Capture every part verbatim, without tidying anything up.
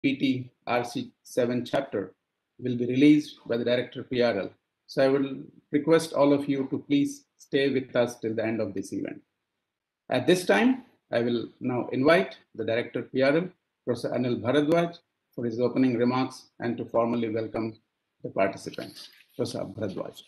P T R C seven chapter will be released by the Director P R L. So I will request all of you to please stay with us till the end of this event. At this time, I will now invite the Director P R L, Professor Anil Bharadwaj, for his opening remarks and to formally welcome the participants. Professor Bharadwaj.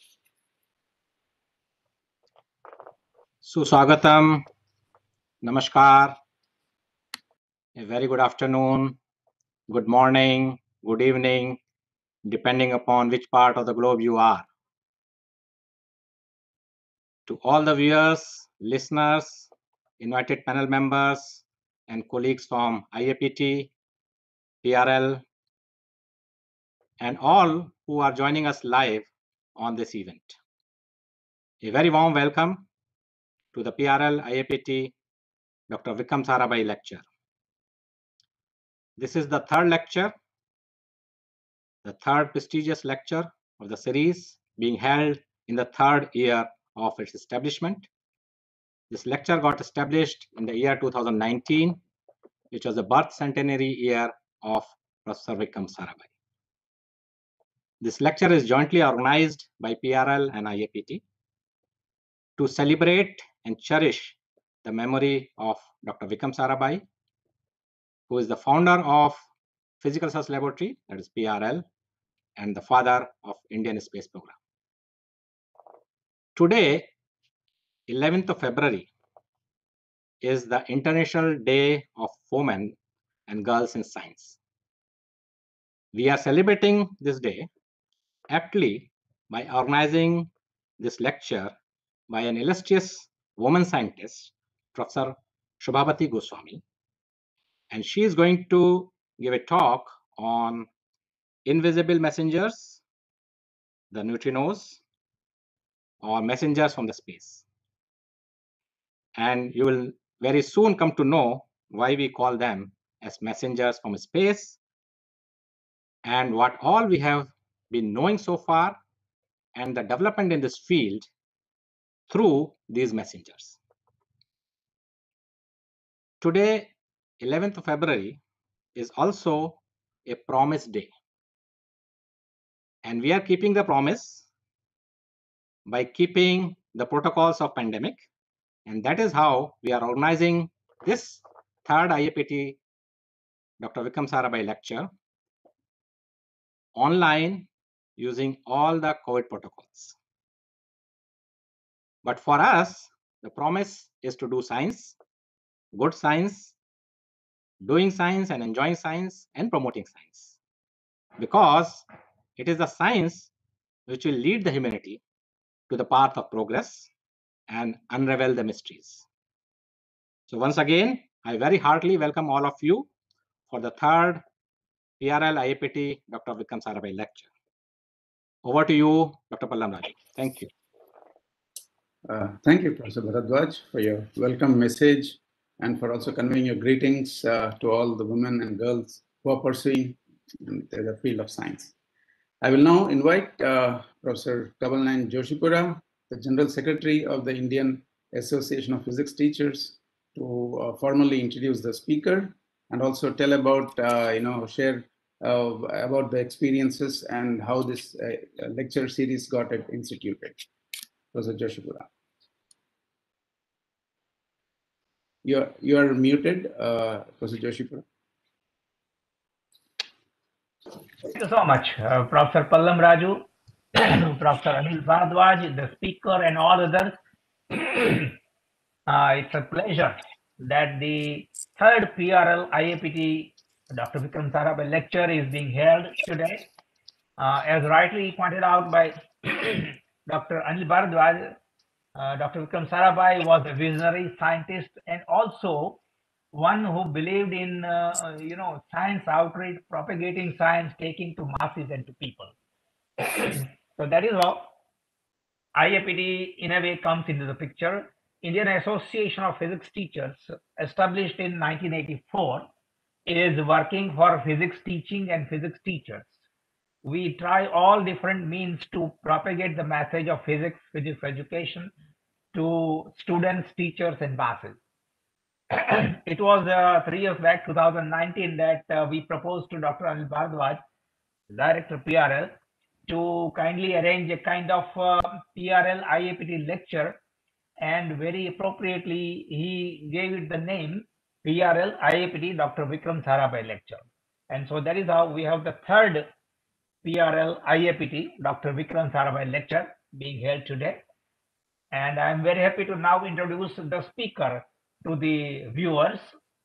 Suswagatam, Namaskar, a very good afternoon, good morning, good evening, depending upon which part of the globe you are. To all the viewers, listeners, invited panel members, and colleagues from I A P T, P R L, and all who are joining us live on this event. A very warm welcome to the P R L I A P T Doctor Vikram Sarabhai lecture. This is the third lecture, the third prestigious lecture of the series being held in the third year of its establishment. This lecture got established in the year two thousand nineteen, which was the birth centenary year of Professor Vikram Sarabhai. This lecture is jointly organized by P R L and I A P T to celebrate and cherish the memory of Doctor Vikram Sarabhai, who is the founder of Physical Research Laboratory, that is P R L, and the father of Indian Space Program. Today, eleventh of February, is the International Day of Women and Girls in Science. We are celebrating this day aptly by organizing this lecture by an illustrious woman scientist, Professor Shubhabati Goswami, and she is going to give a talk on invisible messengers, the neutrinos, or messengers from the space. And you will very soon come to know why we call them as messengers from space and what all we have been knowing so far and the development in this field through these messengers. Today, eleventh of February, is also a promise day. And we are keeping the promise by keeping the protocols of pandemic. And that is how we are organizing this third I A P T Doctor Vikram Sarabhai lecture online using all the COVID protocols. But for us, the promise is to do science, good science, doing science and enjoying science and promoting science. Because it is the science which will lead the humanity to the path of progress and unravel the mysteries. So once again, I very heartily welcome all of you for the third P R L I A P T Doctor Vikram Sarabhai lecture. Over to you, Doctor Pallam Raju. Thank you. Uh, thank you, Professor Bharadwaj, for your welcome message and for also conveying your greetings uh, to all the women and girls who are pursuing the field of science. I will now invite uh, Professor Kamalnayan Joshipura, the General Secretary of the Indian Association of Physics Teachers, to uh, formally introduce the speaker and also tell about, uh, you know, share uh, about the experiences and how this uh, lecture series got instituted. Professor Joshipura. You're, you're muted, uh, Professor Joshipura. Thank you so much, uh, Professor Pallam Raju, Professor Anil Bharadwaj, the speaker, and all others. uh, it's a pleasure that the third P R L I A P T Doctor Vikram Sarabhai lecture is being held today. Uh, as rightly pointed out by Doctor Anil Bharadwaj, uh, Doctor Vikram Sarabhai was a visionary scientist and also one who believed in, uh, you know, science outreach, propagating science, taking to masses and to people. So that is how I A P T in a way comes into the picture. Indian Association of Physics Teachers, established in nineteen eighty-four, is working for physics teaching and physics teachers. We try all different means to propagate the message of physics, physics education to students, teachers, and masses. it was uh, three years back, two thousand nineteen, that uh, we proposed to Doctor Anil Bharadwaj, Director P R L, to kindly arrange a kind of uh, P R L I A P T lecture, and very appropriately he gave it the name P R L I A P T Doctor Vikram Sarabhai lecture. And so that is how we have the third P R L I A P T Doctor Vikram Sarabhai lecture being held today. And I'm very happy to now introduce the speaker to the viewers.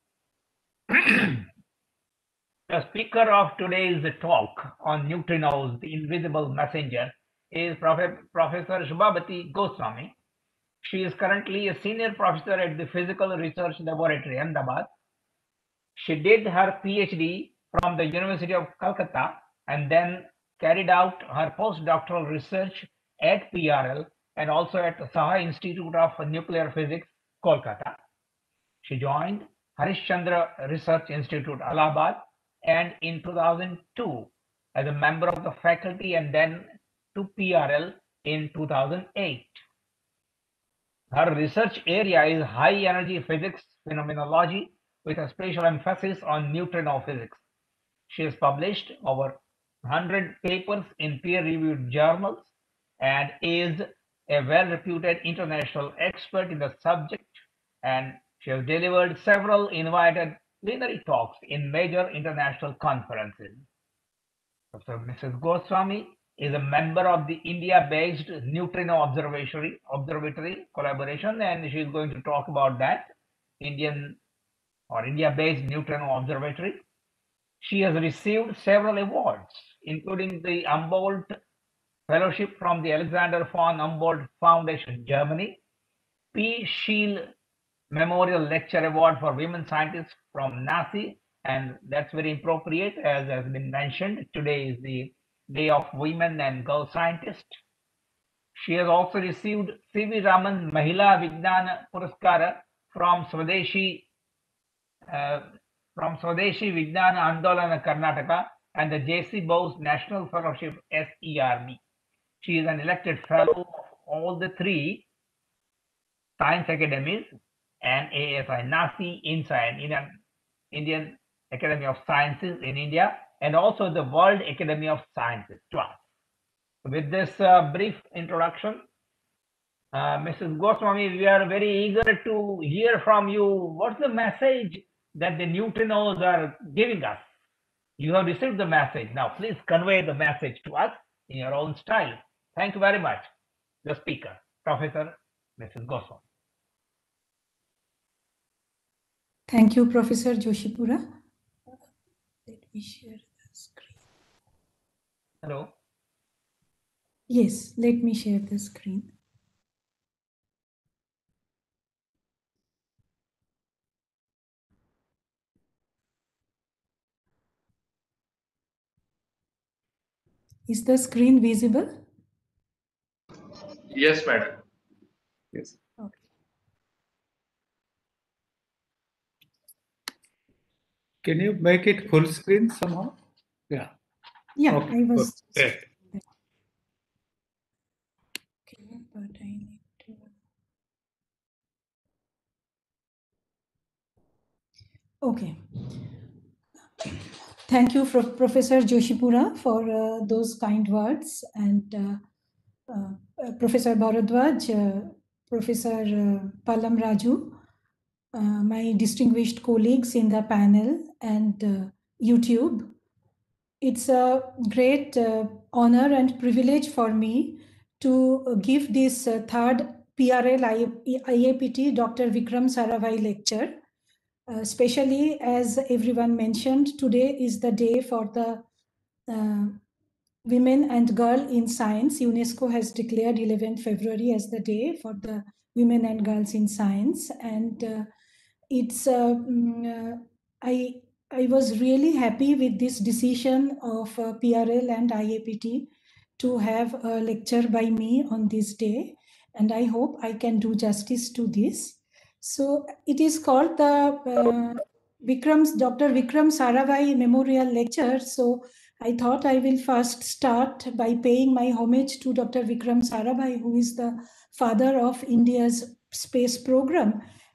The speaker of today's talk on neutrinos, the invisible messenger, is Prof Professor Shubhabati Goswami. She is currently a senior professor at the Physical Research Laboratory, Ahmedabad. She did her PhD from the University of Calcutta and then carried out her postdoctoral research at P R L and also at the Saha Institute of Nuclear Physics, Kolkata. She joined Harishchandra Research Institute, Allahabad, and in two thousand two as a member of the faculty and then to P R L in two thousand eight. Her research area is high energy physics phenomenology with a special emphasis on neutrino physics. She has published over one hundred papers in peer-reviewed journals and is a well-reputed international expert in the subject, and she has delivered several invited plenary talks in major international conferences. Professor Missus Goswami is a member of the India-based Neutrino Observatory, Observatory collaboration, and she is going to talk about that, Indian or India-based Neutrino Observatory. She has received several awards, including the Humboldt Fellowship from the Alexander von Humboldt Foundation, Germany, P. Scheel Memorial Lecture Award for Women Scientists from NACI, and that's very appropriate, as has been mentioned. Today is the Day of Women and Girl Scientists. She has also received C V Raman Mahila Vignan Puraskara from Swadeshi uh, from Swadeshi Vignan Andolana, Karnataka, and the J C Bose National Fellowship, S E R B. She is an elected fellow of all the three science academies, and A S I, NACI, INSA, Indian, Indian Academy of Sciences in India, and also the World Academy of Sciences twice. With this uh, brief introduction, uh, Missus Goswami, we are very eager to hear from you. What's the message that the neutrinos are giving us? You have received the message. Now, please convey the message to us in your own style. Thank you very much. The speaker, Professor Missus Goswami. Thank you, Professor Joshipura. Let me share the screen. Hello. Yes, let me share the screen. Is the screen visible? Yes, madam. Yes. Okay. Can you make it full screen somehow? Yeah. Yeah, Okay, I was. good. Okay, but I need to. Okay. Thank you, Professor Joshipura, for uh, those kind words, and uh, uh, Professor Bharadwaj, uh, Professor uh, Palam Raju, uh, my distinguished colleagues in the panel and uh, YouTube. It's a great uh, honor and privilege for me to give this uh, third P R L I A P T Doctor Vikram Sarabhai lecture. Uh, especially as everyone mentioned, today is the day for the uh, women and girl in science. UNESCO has declared eleventh February as the day for the women and girls in science. And uh, it's, uh, uh, I, I was really happy with this decision of uh, P R L and I A P T to have a lecture by me on this day. And I hope I can do justice to this. So it is called the uh, Vikram's, Doctor Vikram Sarabhai Memorial Lecture. So I thought I will first start by paying my homage to Doctor Vikram Sarabhai, who is the father of India's space program.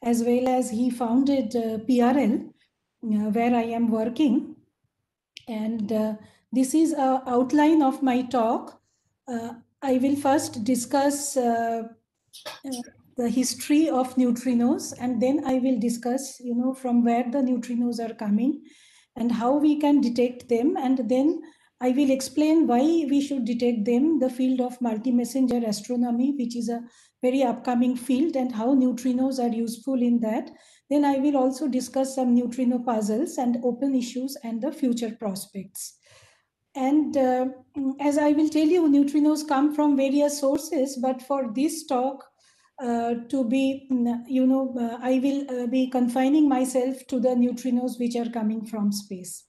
as well as he founded uh, P R L, uh, where I am working. And uh, this is an outline of my talk. Uh, I will first discuss uh, uh, the history of neutrinos, and then I will discuss, you know, from where the neutrinos are coming and how we can detect them. And then I will explain why we should detect them, the field of multi-messenger astronomy, which is a very upcoming field, and how neutrinos are useful in that. Then I will also discuss some neutrino puzzles and open issues and the future prospects. And uh, as I will tell you, neutrinos come from various sources, but for this talk uh, to be, you know, uh, I will uh, be confining myself to the neutrinos which are coming from space.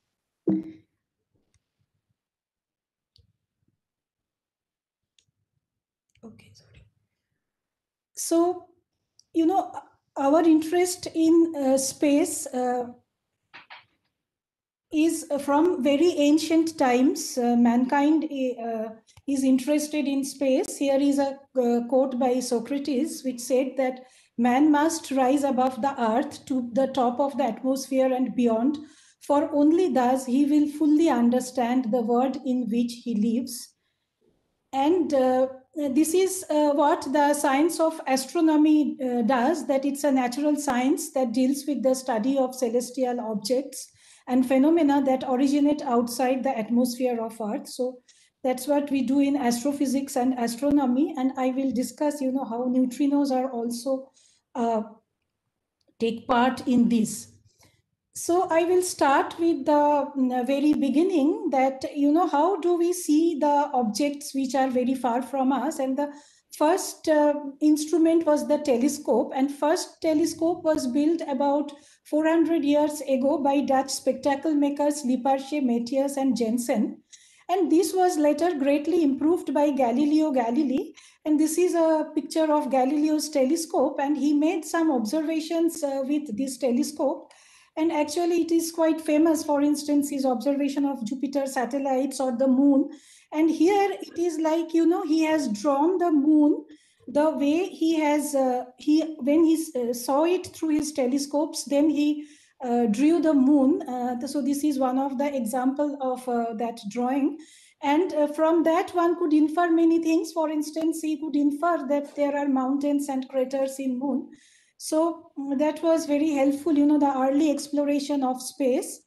Okay, sorry. So, you know, our interest in uh, space uh, is from very ancient times. Uh, mankind uh, is interested in space. Here is a uh, quote by Socrates, which said that man must rise above the earth to the top of the atmosphere and beyond, for only thus he will fully understand the world in which he lives. And uh, this is uh, what the science of astronomy uh, does, that it's a natural science that deals with the study of celestial objects and phenomena that originate outside the atmosphere of Earth. So that's what we do in astrophysics and astronomy. And I will discuss, you know, how neutrinos are also uh, take part in this. So I will start with the very beginning, that, you know, how do we see the objects which are very far from us? And the first uh, instrument was the telescope, and first telescope was built about four hundred years ago by Dutch spectacle makers Lippershey, Matthias and Jensen. And this was later greatly improved by Galileo Galilei. And this is a picture of Galileo's telescope, and he made some observations uh, with this telescope. And actually, it is quite famous. For instance, his observation of Jupiter satellites or the moon. And here it is like, you know, he has drawn the moon the way he has, uh, he when he uh, saw it through his telescopes, then he uh, drew the moon. Uh, so this is one of the example of uh, that drawing. And uh, from that, one could infer many things. For instance, he could infer that there are mountains and craters in moon. So that was very helpful, you know, the early exploration of space.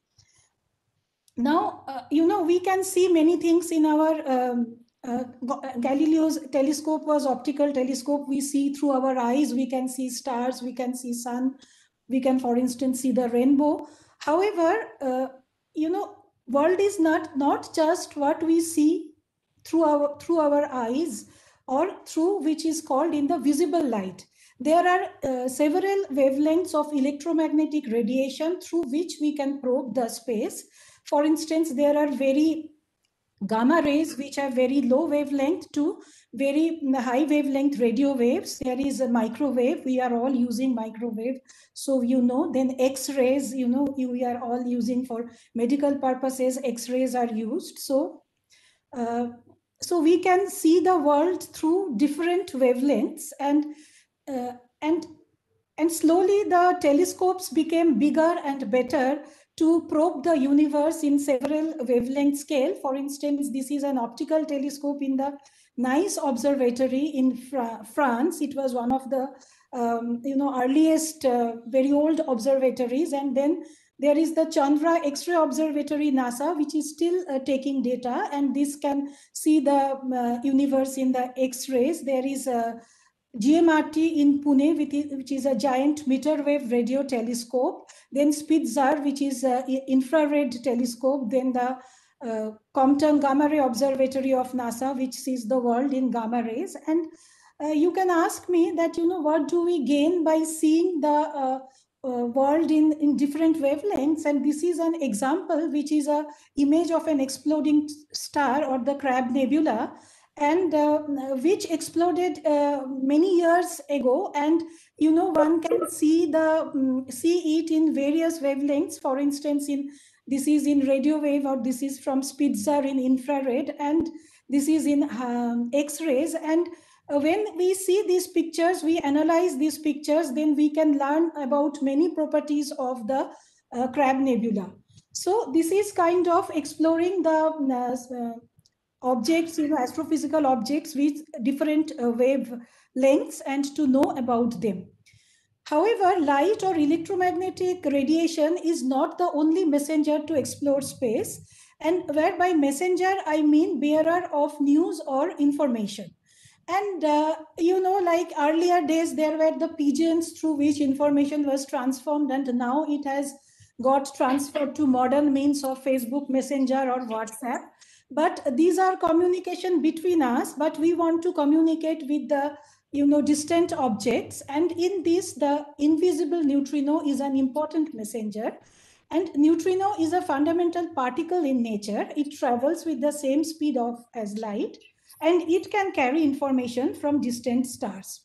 Now, uh, you know, we can see many things in our, um, uh, Galileo's telescope was optical telescope. We see through our eyes, we can see stars, we can see sun, we can, for instance, see the rainbow. However, uh, you know, world is not, not just what we see through our, through our eyes, or through which is called in the visible light. There are uh, several wavelengths of electromagnetic radiation through which we can probe the space. For instance, there are very gamma rays which have very low wavelength to very high wavelength radio waves. There is a microwave. We are all using microwave. So, you know, then X-rays, you know, we are all using for medical purposes. X-rays are used. So, uh, so we can see the world through different wavelengths, and Uh, and and slowly the telescopes became bigger and better to probe the universe in several wavelength scale. For instance, this is an optical telescope in the Nice Observatory in Fra France. It was one of the um, you know earliest uh, very old observatories. And then there is the Chandra X-ray Observatory, NASA, which is still uh, taking data, and this can see the uh, universe in the X-rays. There is a G M R T in Pune, which is a giant meter wave radio telescope. Then Spitzer, which is an infrared telescope. Then the uh, Compton Gamma Ray Observatory of NASA, which sees the world in gamma rays. And uh, you can ask me that, you know, what do we gain by seeing the uh, uh, world in, in different wavelengths? And this is an example, which is a image of an exploding star, or the Crab Nebula, and uh, which exploded uh, many years ago. And, you know, one can see the um, see it in various wavelengths. For instance, in this is in radio wave, or this is from Spitzer in infrared, and this is in um, X-rays. And Uh, when we see these pictures, we analyze these pictures, then we can learn about many properties of the uh, Crab Nebula. So this is kind of exploring the uh, objects, you know, astrophysical objects with different uh, wavelengths and to know about them. However, light or electromagnetic radiation is not the only messenger to explore space, and whereby messenger I mean bearer of news or information. And uh, you know, like earlier days, there were the pigeons through which information was transformed, and now it has got transferred to modern means of Facebook Messenger or WhatsApp. But these are communication between us, but we want to communicate with the, you know, distant objects. And in this, the invisible neutrino is an important messenger. And neutrino is a fundamental particle in nature. It travels with the same speed of as light, and it can carry information from distant stars.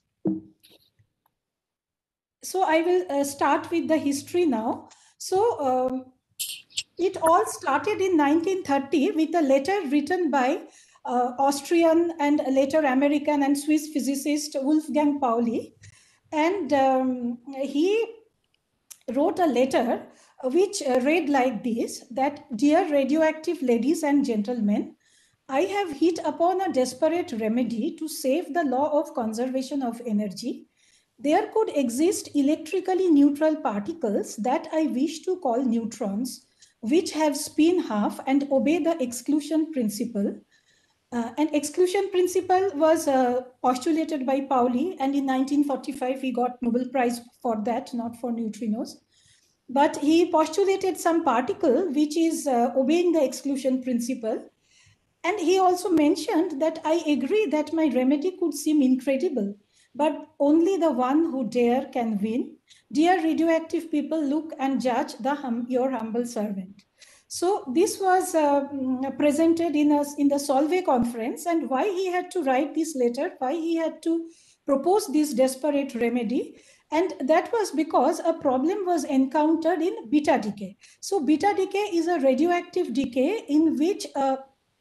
So I will uh, start with the history now. So um, it all started in nineteen thirty with a letter written by uh, Austrian and later American and Swiss physicist Wolfgang Pauli. And um, he wrote a letter which uh, read like this, that, "Dear radioactive ladies and gentlemen, I have hit upon a desperate remedy to save the law of conservation of energy. There could exist electrically neutral particles that I wish to call neutrons, which have spin half and obey the exclusion principle." Uh, an exclusion principle was uh, postulated by Pauli, and in nineteen forty-five he got Nobel Prize for that, not for neutrinos. But he postulated some particle which is uh, obeying the exclusion principle. And he also mentioned that, "I agree that my remedy could seem incredible, but only the one who dare can win. Dear radioactive people, look and judge the hum your humble servant." So this was uh, presented in, a, in the Solvay conference, and why he had to write this letter, why he had to propose this desperate remedy. And that was because a problem was encountered in beta decay. So beta decay is a radioactive decay in which uh,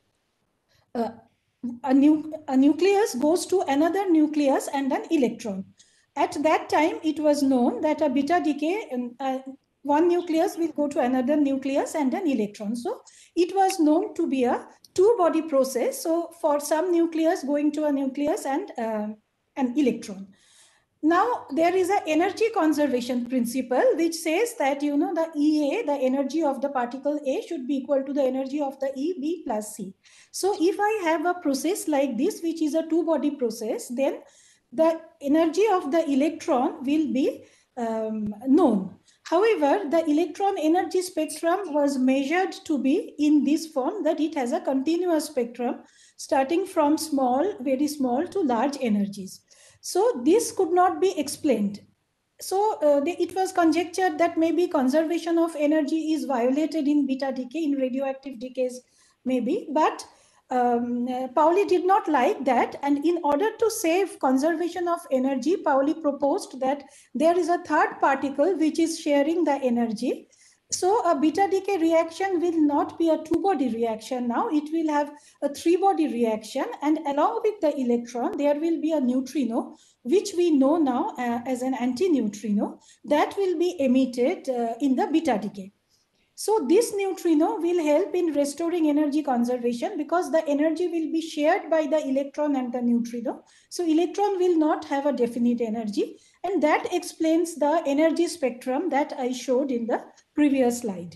uh, a, nu a nucleus goes to another nucleus and an electron. At that time, it was known that a beta decay, um, uh, one nucleus will go to another nucleus and an electron. So it was known to be a two-body process. So for some nucleus going to a nucleus and uh, an electron. Now, there is an energy conservation principle which says that, you know, the E A, the energy of the particle A, should be equal to the energy of the E B plus C. So if I have a process like this, which is a two-body process, then the energy of the electron will be um, known. However, the electron energy spectrum was measured to be in this form, that it has a continuous spectrum starting from small, very small to large energies. So this could not be explained. So uh, the, it was conjectured that maybe conservation of energy is violated in beta decay, in radioactive decays maybe, but um, uh, Pauli did not like that. And in order to save conservation of energy, Pauli proposed that there is a third particle which is sharing the energy. So a beta decay reaction will not be a two-body reaction now, it will have a three-body reaction, and along with the electron, there will be a neutrino, which we know now uh, as an antineutrino, that will be emitted uh, in the beta decay. So this neutrino will help in restoring energy conservation because the energy will be shared by the electron and the neutrino. So electron will not have a definite energy, and that explains the energy spectrum that I showed in the previous slide.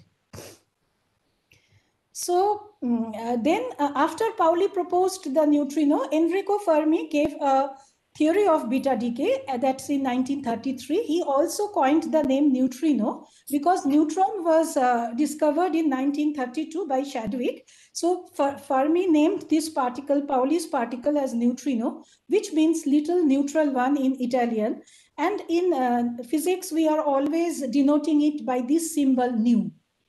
So um, uh, then uh, after Pauli proposed the neutrino, Enrico Fermi gave a theory of beta decay, uh, that's in nineteen thirty-three. He also coined the name neutrino because neutron was uh, discovered in nineteen thirty-two by Chadwick. So Fermi named this particle, Pauli's particle, as neutrino, which means little neutral one in Italian. And in uh, physics, we are always denoting it by this symbol nu.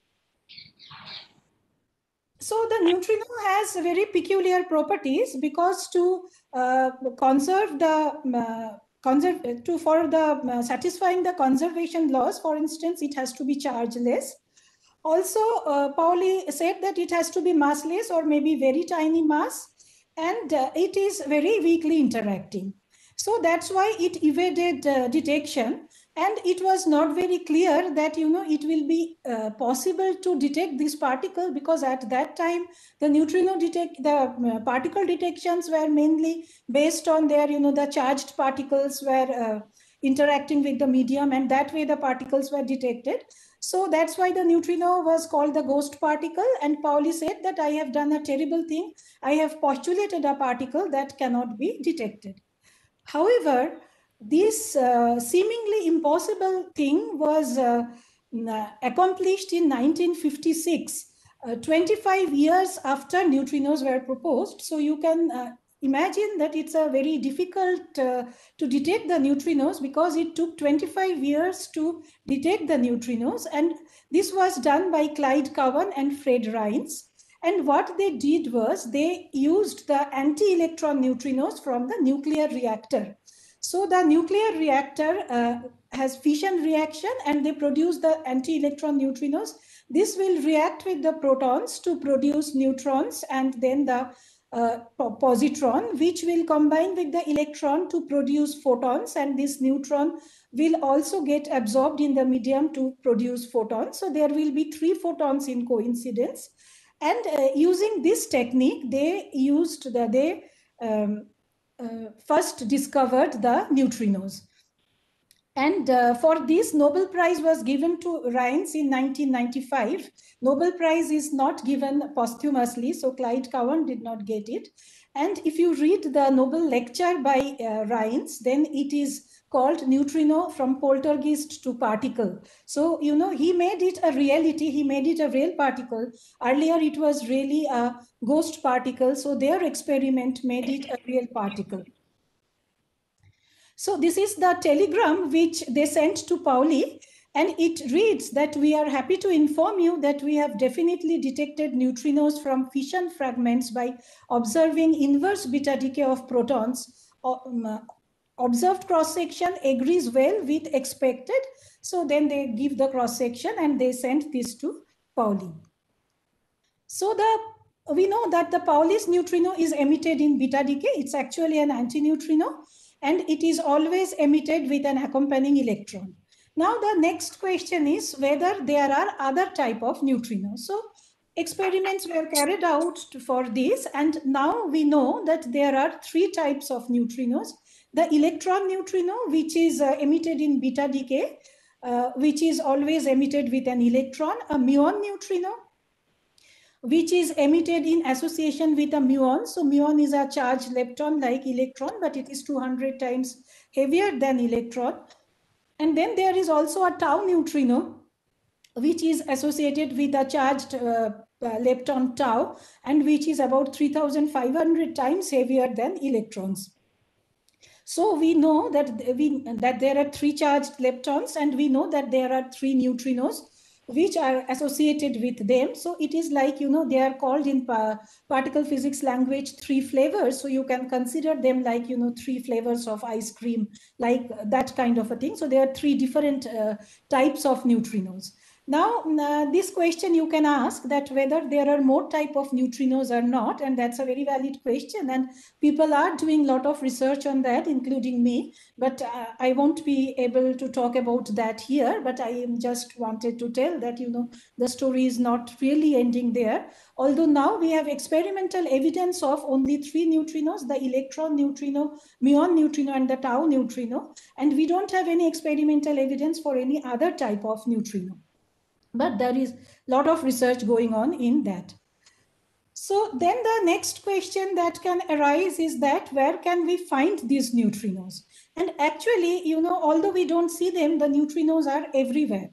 So the neutrino has very peculiar properties because to uh, conserve the uh, conserve to for the uh, satisfying the conservation laws, for instance, it has to be chargeless. Also, uh, Pauli said that it has to be massless or maybe very tiny mass. and uh, it is very weakly interacting. So that's why it evaded uh, detection. And it was not very clear that, you know, it will be uh, possible to detect this particle, because at that time, the neutrino detect, the uh, particle detections were mainly based on their, you know, the charged particles were uh, interacting with the medium, and that way the particles were detected. So that's why the neutrino was called the ghost particle. And Pauli said that I have done a terrible thing. I have postulated a particle that cannot be detected. However, this uh, seemingly impossible thing was uh, accomplished in nineteen fifty-six, uh, twenty-five years after neutrinos were proposed. So you can uh, imagine that it's a very difficult uh, to detect the neutrinos, because it took twenty-five years to detect the neutrinos. And this was done by Clyde Cowan and Fred Rines. And what they did was they used the anti-electron neutrinos from the nuclear reactor. So the nuclear reactor uh, has fission reaction, and they produce the anti-electron neutrinos. This will react with the protons to produce neutrons, and then the uh, positron, which will combine with the electron to produce photons, and this neutron will also get absorbed in the medium to produce photons. So there will be three photons in coincidence. And uh, using this technique, they used the, they um, uh, first discovered the neutrinos. And uh, for this, Nobel Prize was given to Rines in nineteen ninety-five. Nobel Prize is not given posthumously, so Clyde Cowan did not get it. And if you read the Nobel lecture by uh, Rines, then it is called Neutrino from Poltergeist to Particle. So, you know, he made it a reality. He made it a real particle. Earlier, it was really a ghost particle. So their experiment made it a real particle. So this is the telegram which they sent to Pauli, and it reads that we are happy to inform you that we have definitely detected neutrinos from fission fragments by observing inverse beta decay of protons. Um, observed cross-section agrees well with expected. So then they give the cross-section and they sent this to Pauli. So the we know that the Pauli's neutrino is emitted in beta decay. It's actually an antineutrino, and it is always emitted with an accompanying electron. Now the next question is whether there are other type of neutrinos. So experiments were carried out for this, and now we know that there are three types of neutrinos. The electron neutrino, which is uh, emitted in beta decay, uh, which is always emitted with an electron. A muon neutrino, which is emitted in association with a muon. So muon is a charged lepton like electron, but it is two hundred times heavier than electron. And then there is also a tau neutrino, which is associated with a charged uh, uh, lepton tau, and which is about three thousand five hundred times heavier than electrons. So we know that, we, that there are three charged leptons, and we know that there are three neutrinos which are associated with them. So it is like, you know, they are called in pa particle physics language three flavors. So you can consider them like, you know, three flavors of ice cream, like that kind of a thing. So there are three different uh, types of neutrinos. Now, uh, this question you can ask that whether there are more type of neutrinos or not, and that's a very valid question. And people are doing a lot of research on that, including me, but uh, I won't be able to talk about that here, but I just wanted to tell that, you know, the story is not really ending there. Although now we have experimental evidence of only three neutrinos, the electron neutrino, muon neutrino, and the tau neutrino, and we don't have any experimental evidence for any other type of neutrino. But there is a lot of research going on in that. So then the next question that can arise is that where can we find these neutrinos? And actually, you know, although we don't see them, the neutrinos are everywhere.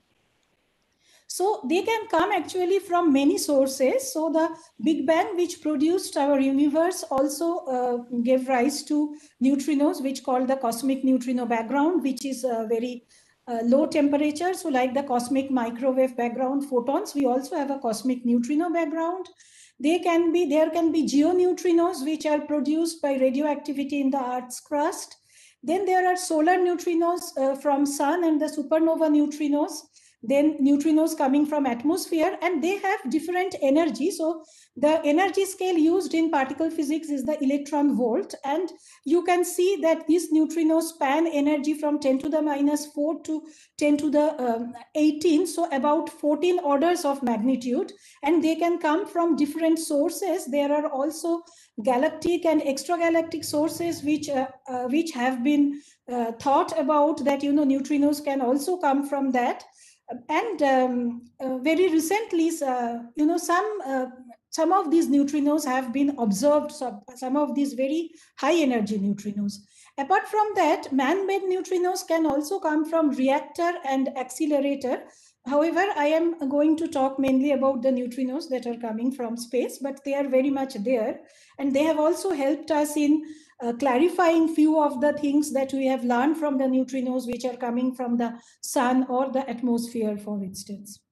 So they can come actually from many sources. So the Big Bang, which produced our universe, also uh, gave rise to neutrinos, which called the cosmic neutrino background, which is a very Uh, low temperature. So like the cosmic microwave background photons, we also have a cosmic neutrino background. They can be, there can be geoneutrinos, which are produced by radioactivity in the Earth's crust. Then there are solar neutrinos uh, from sun and the supernova neutrinos. then neutrinos coming from atmosphere, and they have different energy. So the energy scale used in particle physics is the electron volt, and you can see that these neutrinos span energy from ten to the minus four to ten to the um, eighteen, so about fourteen orders of magnitude, and they can come from different sources. There are also galactic and extragalactic sources which uh, uh, which have been uh, thought about, that you know neutrinos can also come from that. And um, uh, very recently, uh, you know, some uh, some of these neutrinos have been observed, so some of these very high energy neutrinos. Apart from that, man-made neutrinos can also come from reactor and accelerator. However, I am going to talk mainly about the neutrinos that are coming from space, but they are very much there. And they have also helped us in uh, clarifying few of the things that we have learned from the neutrinos which are coming from the sun or the atmosphere, for instance.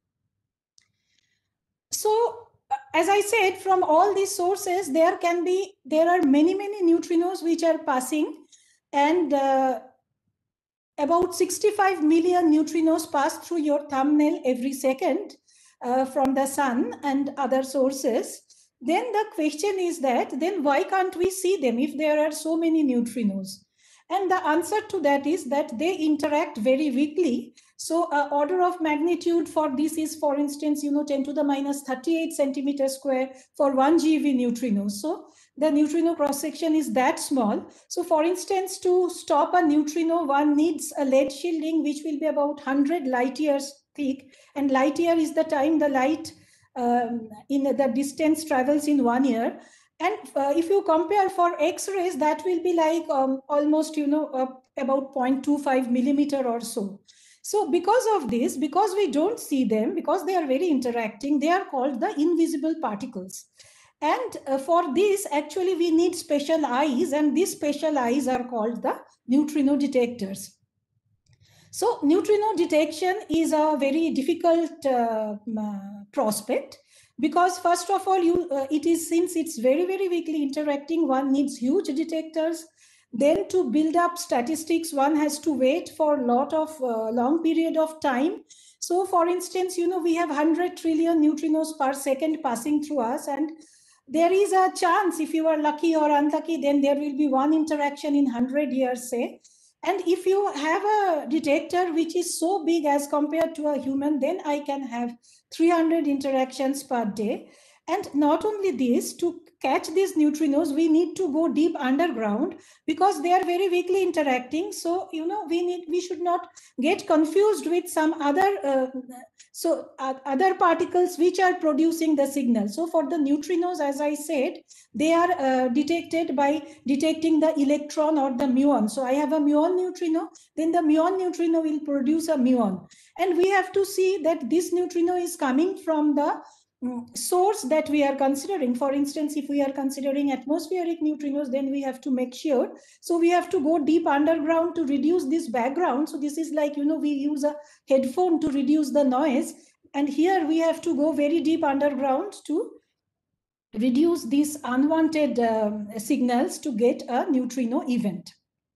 So, as I said, from all these sources, there can be, there are many, many neutrinos which are passing, and uh, about sixty-five million neutrinos pass through your thumbnail every second uh, from the sun and other sources. Then the question is that, then why can't we see them if there are so many neutrinos? And the answer to that is that they interact very weakly. So uh, order of magnitude for this is, for instance, you know, ten to the minus thirty-eight centimeter square for one G eV neutrino. So the neutrino cross section is that small. So for instance, to stop a neutrino, one needs a lead shielding, which will be about one hundred light years thick. And light year is the time the light um, in the distance travels in one year. And uh, if you compare for X-rays, that will be like um, almost, you know, uh, about zero point two five millimeter or so. So because of this, because we don't see them, because they are very interacting, they are called the invisible particles. And uh, for this, actually, we need special eyes, and these special eyes are called the neutrino detectors. So neutrino detection is a very difficult uh, uh, prospect, because first of all, you uh, it is, since it's very, very weakly interacting, one needs huge detectors. Then to build up statistics, one has to wait for a lot of uh, long period of time. So for instance, you know, we have one hundred trillion neutrinos per second passing through us, and there is a chance, if you are lucky or unlucky, then there will be one interaction in one hundred years, say. And if you have a detector which is so big as compared to a human, then I can have three hundred interactions per day. And not only this, to catch these neutrinos, we need to go deep underground, because they are very weakly interacting. So, you know, we need, we should not get confused with some other uh, so uh, other particles which are producing the signal. So for the neutrinos, as I said, they are uh, detected by detecting the electron or the muon. So I have a muon neutrino, then the muon neutrino will produce a muon. And we have to see that this neutrino is coming from the um, source that we are considering. For instance, if we are considering atmospheric neutrinos, then we have to make sure. So we have to go deep underground to reduce this background. So this is like, you know, we use a headphone to reduce the noise. And here we have to go very deep underground to reduce these unwanted um, signals to get a neutrino event.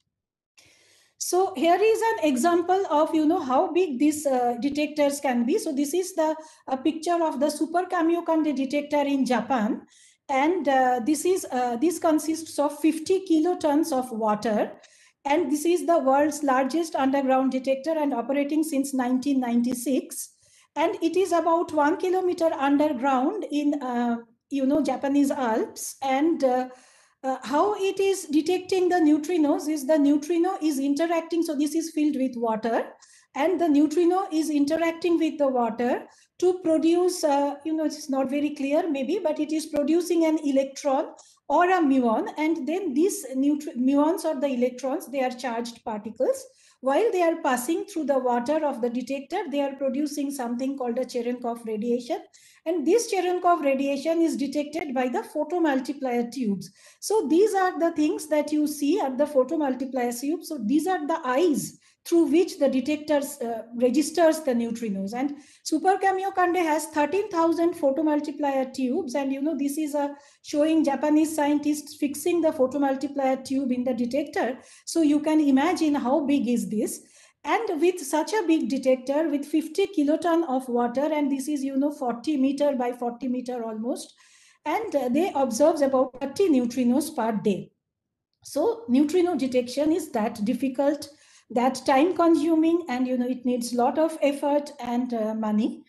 So here is an example of, you know, how big these uh, detectors can be. So this is the a picture of the Super Kamiokande detector in Japan. And uh, this is uh, this consists of fifty kilotons of water. And this is the world's largest underground detector and operating since nineteen ninety-six. And it is about one kilometer underground in, uh, you know, Japanese Alps. And uh, uh, how it is detecting the neutrinos is the neutrino is interacting. So this is filled with water, and the neutrino is interacting with the water to produce, uh, you know, it's not very clear maybe, but it is producing an electron or a muon. And then these muons or the electrons, they are charged particles. While they are passing through the water of the detector, they are producing something called a Cherenkov radiation. And this Cherenkov radiation is detected by the photomultiplier tubes. So these are the things that you see at the photomultiplier tube. So these are the eyes through which the detectors uh, registers the neutrinos. And Super Kamiokande has thirteen thousand photomultiplier tubes. And, you know, this is a showing Japanese scientists fixing the photomultiplier tube in the detector. So you can imagine how big is this. And with such a big detector with fifty kiloton of water, and this is, you know, forty meter by forty meter almost, and uh, they observe about thirty neutrinos per day. So neutrino detection is that difficult, that time consuming, and, you know, it needs a lot of effort and uh, money.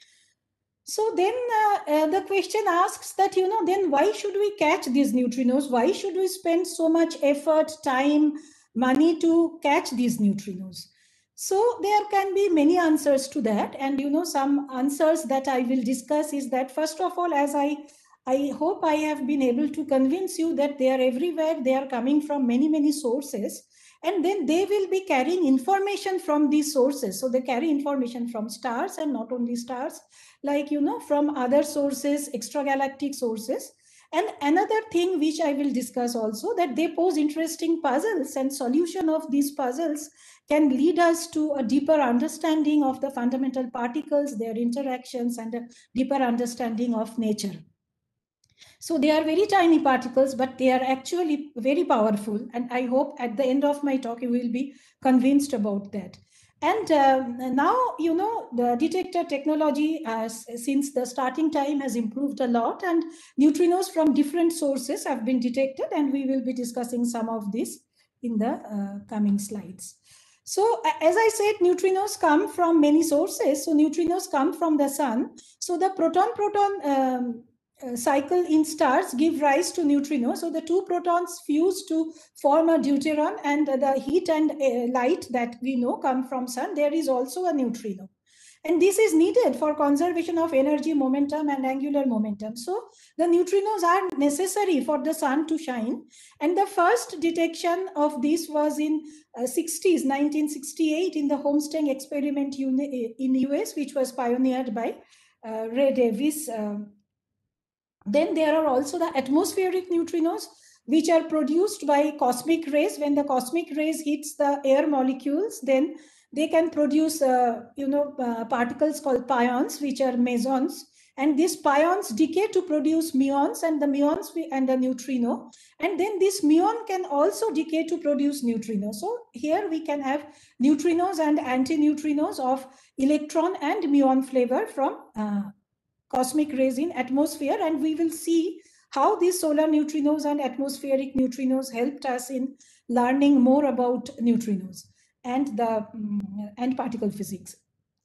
So then uh, uh, the question asks that, you know, then why should we catch these neutrinos? Why should we spend so much effort, time, money to catch these neutrinos? So there can be many answers to that. And, you know, some answers that I will discuss is that, first of all, as I, I hope I have been able to convince you that they are everywhere. They are coming from many, many sources. And then they will be carrying information from these sources. So they carry information from stars, and not only stars, like, you know, from other sources, extragalactic sources. And another thing which I will discuss also, that they pose interesting puzzles, and solution of these puzzles can lead us to a deeper understanding of the fundamental particles, their interactions, and a deeper understanding of nature. So they are very tiny particles, but they are actually very powerful. And I hope at the end of my talk, you will be convinced about that. And uh, now, you know, the detector technology, uh, since the starting time, has improved a lot, and neutrinos from different sources have been detected, and we will be discussing some of this in the uh, coming slides. So as I said, neutrinos come from many sources. So neutrinos come from the sun. So the proton-proton um, Uh, cycle in stars give rise to neutrinos. So the two protons fuse to form a deuteron, and uh, the heat and uh, light that we know come from sun, there is also a neutrino. And this is needed for conservation of energy, momentum, and angular momentum. So the neutrinos are necessary for the sun to shine. And the first detection of this was in uh, sixties, nineteen sixty-eight, in the Homestang experiment in U S, which was pioneered by uh, Ray Davis. Um, Then there are also the atmospheric neutrinos, which are produced by cosmic rays. When the cosmic rays hits the air molecules, then they can produce, uh, you know, uh, particles called pions, which are mesons. And these pions decay to produce muons, and the muons and the neutrino. And then this muon can also decay to produce neutrinos. So here we can have neutrinos and antineutrinos of electron and muon flavor from uh, cosmic rays in atmosphere, and we will see how these solar neutrinos and atmospheric neutrinos helped us in learning more about neutrinos and the um, and particle physics.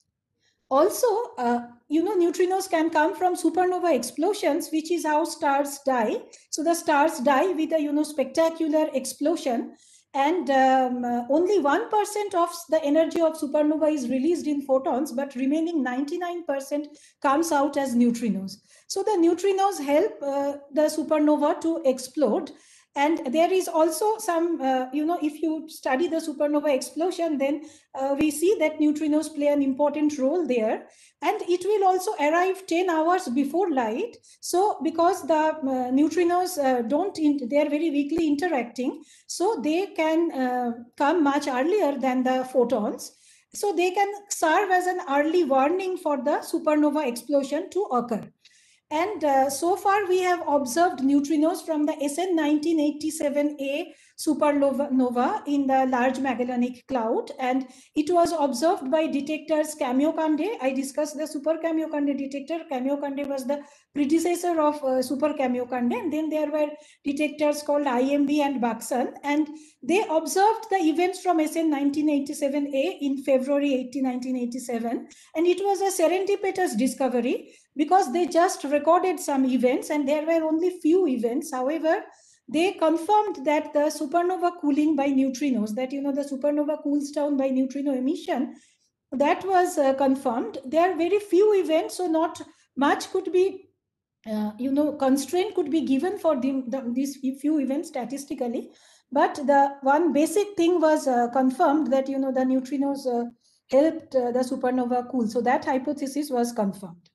Also, uh, you know, neutrinos can come from supernova explosions, which is how stars die. So the stars die with a, you know, spectacular explosion, and um, uh, only one percent of the energy of supernova is released in photons, but remaining ninety-nine percent comes out as neutrinos. So the neutrinos help uh, the supernova to explode. And there is also some, uh, you know, if you study the supernova explosion, then uh, we see that neutrinos play an important role there. And it will also arrive ten hours before light. So because the uh, neutrinos uh, don't, they are very weakly interacting, so they can uh, come much earlier than the photons. So they can serve as an early warning for the supernova explosion to occur. And uh, so far, we have observed neutrinos from the S N nineteen eighty-seven A supernova in the Large Magellanic Cloud. And it was observed by detectors Kamiokande. I discussed the Super Kamiokande detector. Kamiokande was the predecessor of uh, Super Kamiokande. And then there were detectors called I M B and Baksan. And they observed the events from S N nineteen eighty-seven A in February nineteen eighty-seven. And it was a serendipitous discovery, because they just recorded some events and there were only few events. However, they confirmed that the supernova cooling by neutrinos, that, you know, the supernova cools down by neutrino emission, that was uh, confirmed. There are very few events, so not much could be, uh, you know, constraint could be given for the, the, these few events statistically. But the one basic thing was uh, confirmed, that, you know, the neutrinos uh, helped uh, the supernova cool. So that hypothesis was confirmed.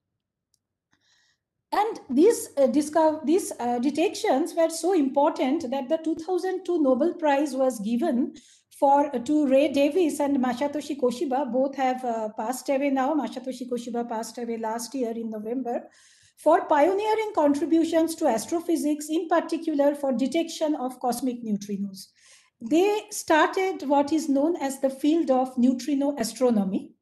And these uh, discover these uh, detections were so important that the two thousand two Nobel Prize was given for uh, to Ray Davis and Masatoshi Koshiba. Both have uh, passed away now. Masatoshi Koshiba passed away last year in November, for pioneering contributions to astrophysics, in particular for detection of cosmic neutrinos. they started what is known as the field of neutrino astronomy.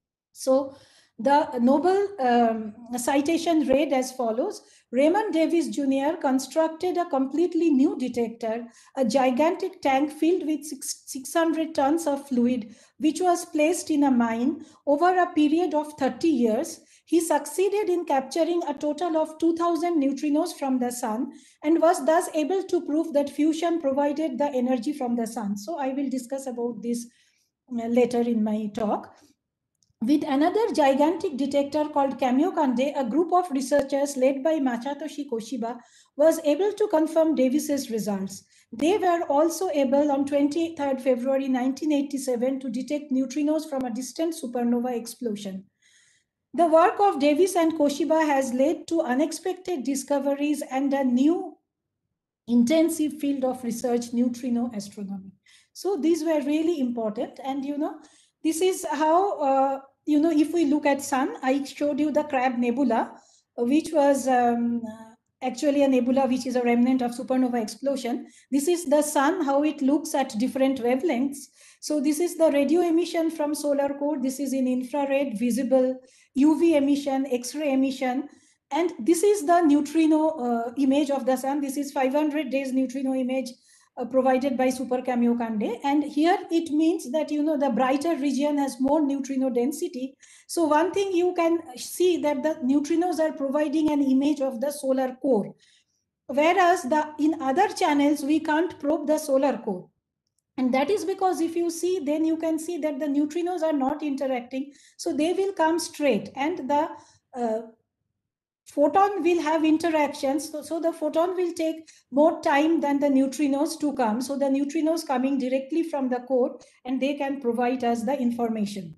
So the Nobel um, citation read as follows: Raymond Davis Junior constructed a completely new detector, a gigantic tank filled with six hundred tons of fluid, which was placed in a mine over a period of thirty years. He succeeded in capturing a total of two thousand neutrinos from the sun and was thus able to prove that fusion provided the energy from the sun. So I will discuss about this later in my talk. With another gigantic detector called Kamiokande, a group of researchers led by Masatoshi Koshiba was able to confirm Davis's results. They were also able on twenty-third February nineteen eighty-seven to detect neutrinos from a distant supernova explosion. The work of Davis and Koshiba has led to unexpected discoveries and a new intensive field of research, neutrino astronomy. So these were really important. And, you know, this is how, uh, you know, if we look at sun, I showed you the Crab Nebula, which was um, actually a nebula which is a remnant of supernova explosion. This is the sun, how it looks at different wavelengths. So this is the radio emission from solar core. This is in infrared, visible, U V emission, X-ray emission. And this is the neutrino uh, image of the sun. This is five hundred days neutrino image uh, provided by Super Kamiokande. And here it means that, you know, the brighter region has more neutrino density. So one thing you can see that the neutrinos are providing an image of the solar core. Whereas the in other channels, we can't probe the solar core. And that is because if you see, then you can see that the neutrinos are not interacting. So they will come straight, and the uh, photon will have interactions. So, so the photon will take more time than the neutrinos to come. So the neutrinos coming directly from the core, and they can provide us the information.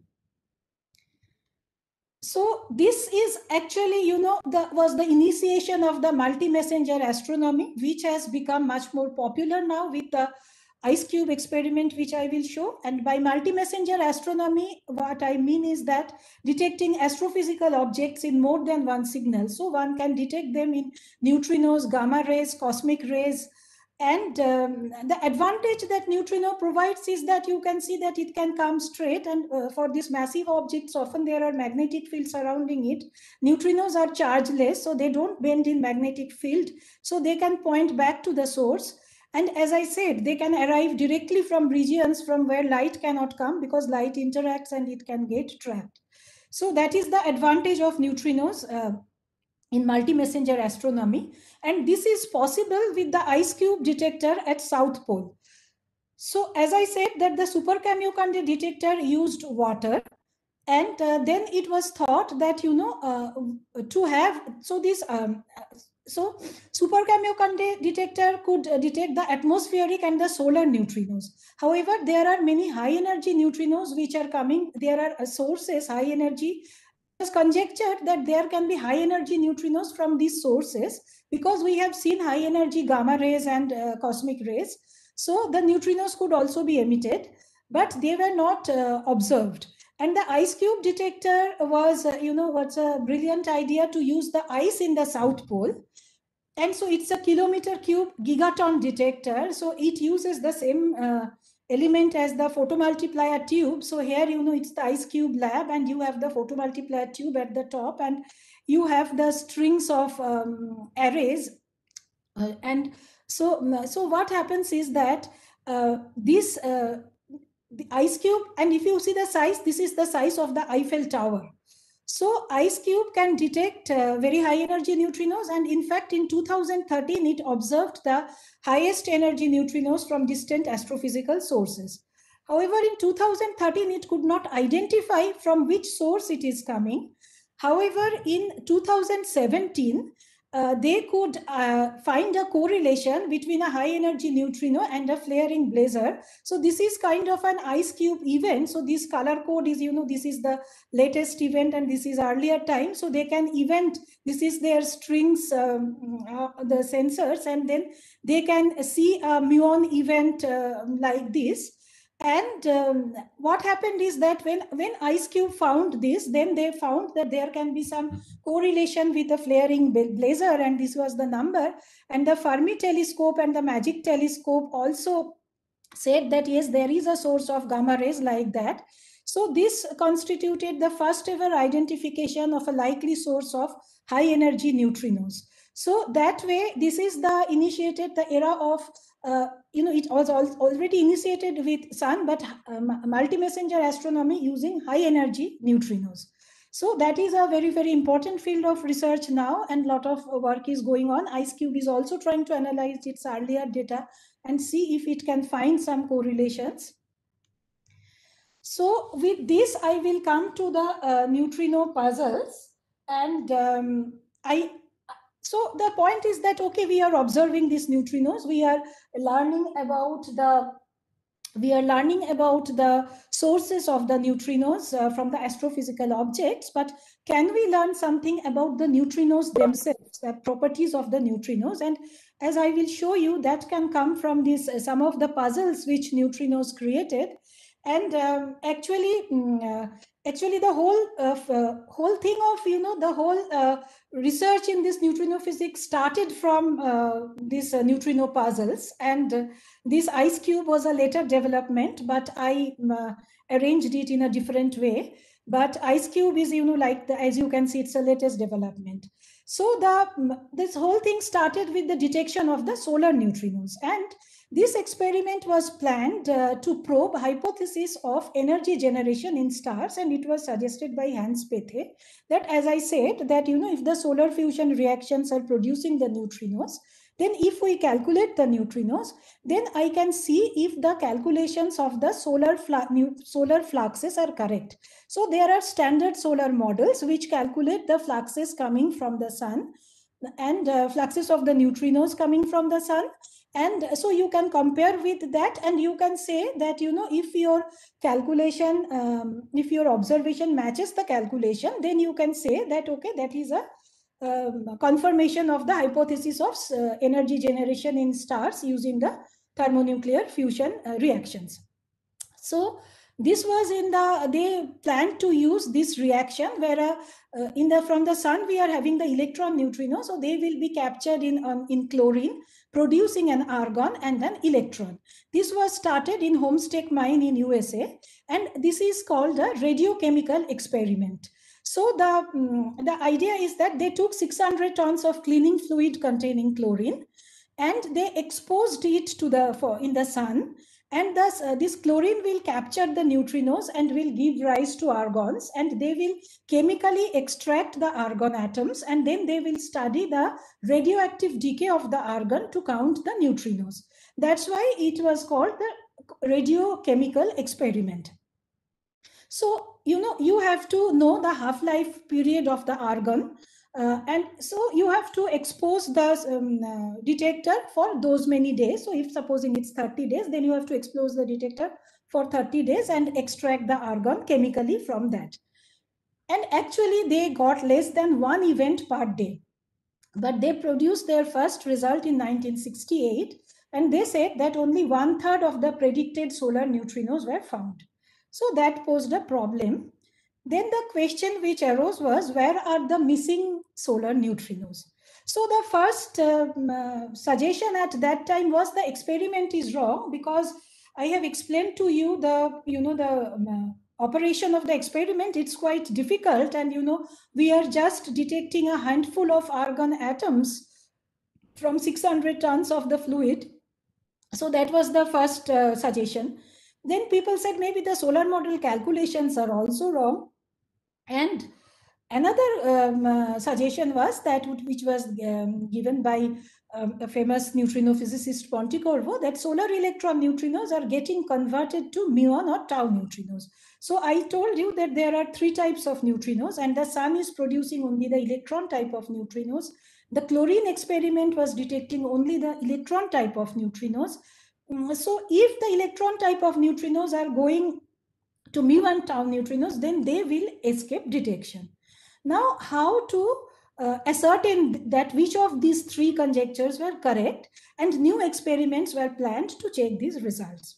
So this is actually, you know, the was the initiation of the multi-messenger astronomy, which has become much more popular now with the IceCube experiment, which I will show. And by multi-messenger astronomy, what I mean is that detecting astrophysical objects in more than one signal. So one can detect them in neutrinos, gamma rays, cosmic rays. And um, the advantage that neutrino provides is that you can see that it can come straight. And uh, for these massive objects, often there are magnetic fields surrounding it. Neutrinos are chargeless, so they don't bend in magnetic field. So they can point back to the source. And as I said, they can arrive directly from regions from where light cannot come, because light interacts and it can get trapped. So that is the advantage of neutrinos uh, in multi-messenger astronomy. And this is possible with the IceCube detector at South Pole. So as I said, that the Super Kamiokande detector used water. And uh, then it was thought that, you know, uh, to have, so this, um, so Super Kamiokande detector could uh, detect the atmospheric and the solar neutrinos. However, there are many high energy neutrinos which are coming. There are uh, sources, high energy. It was conjectured that there can be high energy neutrinos from these sources, because we have seen high energy gamma rays and uh, cosmic rays. So the neutrinos could also be emitted, but they were not uh, observed. And the IceCube detector was, uh, you know, what's a brilliant idea to use the ice in the South Pole. And so it's a kilometer cube gigaton detector. So it uses the same uh, element as the photomultiplier tube. So here, you know, it's the IceCube lab, and you have the photomultiplier tube at the top, and you have the strings of um, arrays. Uh, and so, so what happens is that uh, this uh, the IceCube, and if you see the size, this is the size of the Eiffel Tower. So IceCube can detect uh, very high energy neutrinos, and in fact in two thousand thirteen it observed the highest energy neutrinos from distant astrophysical sources. However, in two thousand thirteen it could not identify from which source it is coming. However, in two thousand seventeen Uh, they could uh, find a correlation between a high energy neutrino and a flaring blazar. So this is kind of an IceCube event. So this color code is, you know, this is the latest event and this is earlier time. So they can event, this is their strings, um, uh, the sensors, and then they can see a muon event uh, like this. And um, what happened is that when, when IceCube found this, then they found that there can be some correlation with the flaring blazar, and this was the number. And the Fermi telescope and the MAGIC telescope also said that yes, there is a source of gamma rays like that. So this constituted the first ever identification of a likely source of high energy neutrinos. So that way, this is the initiated the era of, uh, you know, it was already initiated with sun, but um, multi-messenger astronomy using high energy neutrinos. So that is a very, very important field of research now, and a lot of work is going on. IceCube is also trying to analyze its earlier data and see if it can find some correlations. So with this, I will come to the uh, neutrino puzzles. And um, I, so the point is that, okay, we are observing these neutrinos. We are learning about the, we are learning about the sources of the neutrinos uh, from the astrophysical objects, but can we learn something about the neutrinos themselves, the properties of the neutrinos? And as I will show you, that can come from this, uh, some of the puzzles which neutrinos created. And um, actually, uh, actually, the whole of uh, whole thing of you know the whole uh, research in this neutrino physics started from uh, these uh, neutrino puzzles, and uh, this IceCube was a later development, but I uh, arranged it in a different way. But IceCube is you know like the, as you can see, it's the latest development. So the this whole thing started with the detection of the solar neutrinos, and this experiment was planned uh, to probe hypothesis of energy generation in stars, and it was suggested by Hans Bethe that, as I said, that you know if the solar fusion reactions are producing the neutrinos, then if we calculate the neutrinos, then I can see if the calculations of the solar solar fluxes are correct. So there are standard solar models which calculate the fluxes coming from the sun and uh, fluxes of the neutrinos coming from the sun. And so you can compare with that, and you can say that, you know, if your calculation, um, if your observation matches the calculation, then you can say that, okay, that is a um, confirmation of the hypothesis of uh, energy generation in stars using the thermonuclear fusion uh, reactions. So this was in the, they planned to use this reaction where uh, uh, in the, from the sun, we are having the electron neutrinos. So they will be captured in, um, in chlorine, producing an argon and an electron. This was started in Homestake mine in U S A, and this is called a radiochemical experiment. So the, um, the idea is that they took six hundred tons of cleaning fluid containing chlorine, and they exposed it to the, for, in the sun. And thus uh, this chlorine will capture the neutrinos and will give rise to argons, and they will chemically extract the argon atoms, and then they will study the radioactive decay of the argon to count the neutrinos. That's why it was called the radiochemical experiment. So, you know, you have to know the half-life period of the argon. Uh, and so you have to expose the um, uh, detector for those many days. So if supposing it's thirty days, then you have to expose the detector for thirty days and extract the argon chemically from that. And actually they got less than one event per day. But they produced their first result in nineteen sixty-eight, and they said that only one third of the predicted solar neutrinos were found. So that posed a problem. Then the question which arose was, where are the missing solar neutrinos? So the first um, uh, suggestion at that time was the experiment is wrong, because I have explained to you the, you know, the um, uh, operation of the experiment. It's quite difficult, and, you know, we are just detecting a handful of argon atoms from six hundred tons of the fluid. So that was the first uh, suggestion. Then people said maybe the solar model calculations are also wrong. And another um, uh, suggestion was that, which was um, given by um, a famous neutrino physicist Pontecorvo, that solar electron neutrinos are getting converted to muon or tau neutrinos. So I told you that there are three types of neutrinos, and the sun is producing only the electron type of neutrinos. The chlorine experiment was detecting only the electron type of neutrinos. So if the electron type of neutrinos are going to mu and tau neutrinos, then they will escape detection. Now, how to uh, ascertain that which of these three conjectures were correct, and new experiments were planned to check these results.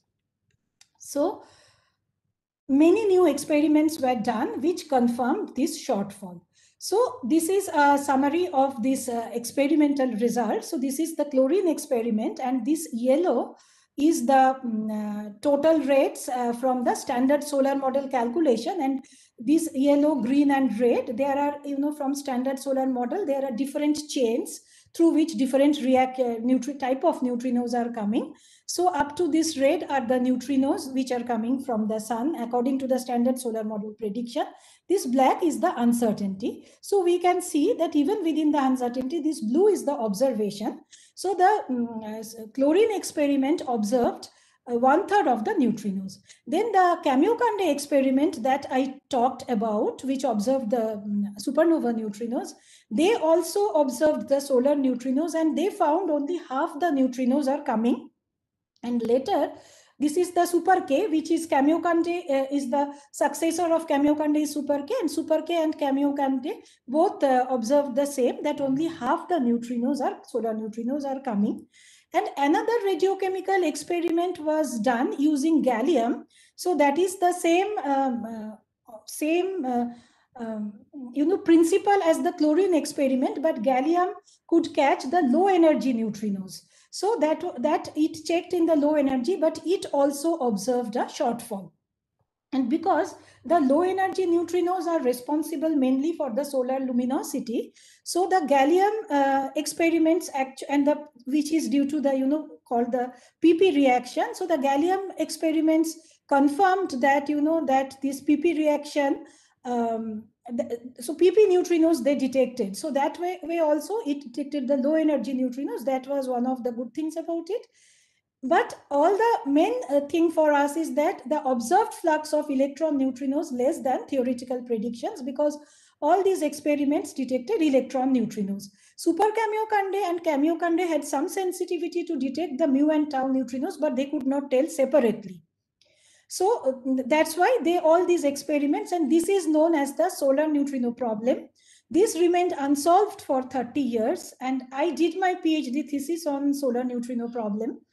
So many new experiments were done which confirmed this shortfall. So this is a summary of this uh, experimental results. So this is the chlorine experiment, and this yellow is the uh, total rates uh, from the standard solar model calculation. And this yellow, green, and red, there are, you know, from standard solar model, there are different chains through which different react uh, neutri type of neutrinos are coming. So up to this red are the neutrinos which are coming from the sun according to the standard solar model prediction. This black is the uncertainty. So we can see that even within the uncertainty, this blue is the observation. So the um, uh, chlorine experiment observed uh, one third of the neutrinos. Then the Kamiokande experiment that I talked about, which observed the um, supernova neutrinos, they also observed the solar neutrinos, and they found only half the neutrinos are coming. And later, this is the Super K, which is Kamiokande, uh, is the successor of Kamiokande is Super K, and Super K and Kamiokande both uh, observed the same, that only half the neutrinos are, solar neutrinos are coming. And another radiochemical experiment was done using gallium. So that is the same, um, uh, same uh, um, you know, principle as the chlorine experiment, but gallium could catch the low energy neutrinos. So that, that it checked in the low energy, but it also observed a shortfall. And because the low energy neutrinos are responsible mainly for the solar luminosity, so the gallium uh, experiments act and the which is due to the, you know, called the P P reaction. So the gallium experiments confirmed that, you know, that this P P reaction, um, so P P neutrinos they detected. So that way, way also it detected the low energy neutrinos. That was one of the good things about it. But all the main uh, thing for us is that the observed flux of electron neutrinos less than theoretical predictions, because all these experiments detected electron neutrinos. Super Kamiokande and Kamiokande had some sensitivity to detect the mu and tau neutrinos, but they could not tell separately. So uh, that's why they all these experiments, and this is known as the solar neutrino problem. This remained unsolved for thirty years, and I did my PhD thesis on solar neutrino problem.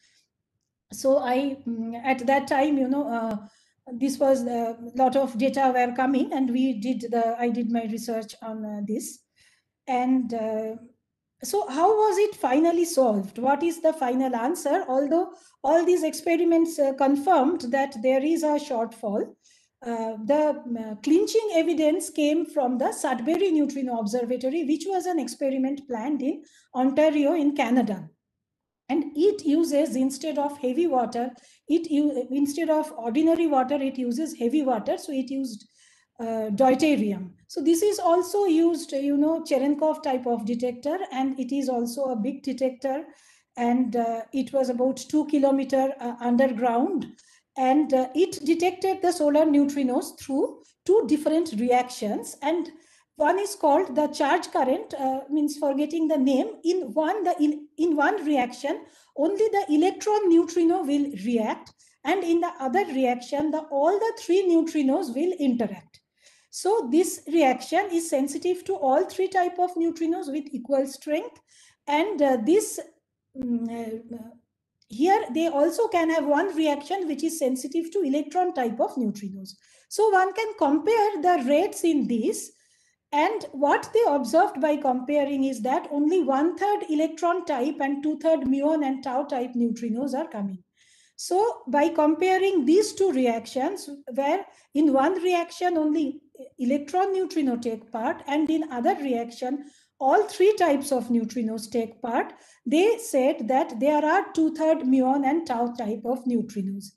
So I, at that time, you know, uh, this was a lot of data were coming, and we did the, I did my research on uh, this. And uh, so how was it finally solved? What is the final answer? Although all these experiments uh, confirmed that there is a shortfall, uh, the uh, clinching evidence came from the Sudbury Neutrino Observatory, which was an experiment planned in Ontario in Canada. And it uses, instead of heavy water, it instead of ordinary water, it uses heavy water. So it used uh, deuterium. So this is also used, you know, Cherenkov type of detector, and it is also a big detector. And uh, it was about two kilometer uh, underground, and uh, it detected the solar neutrinos through two different reactions. And one is called the charge current, uh, means forgetting the name. In one, the in, in one reaction, only the electron neutrino will react, and in the other reaction, the all the three neutrinos will interact. So this reaction is sensitive to all three type of neutrinos with equal strength, and uh, this um, uh, here they also can have one reaction which is sensitive to electron type of neutrinos. So one can compare the rates in these. And what they observed by comparing is that only one third electron type and two third muon and tau type neutrinos are coming. So by comparing these two reactions, where in one reaction only electron neutrino take part, and in other reaction all three types of neutrinos take part, they said that there are two third muon and tau type of neutrinos.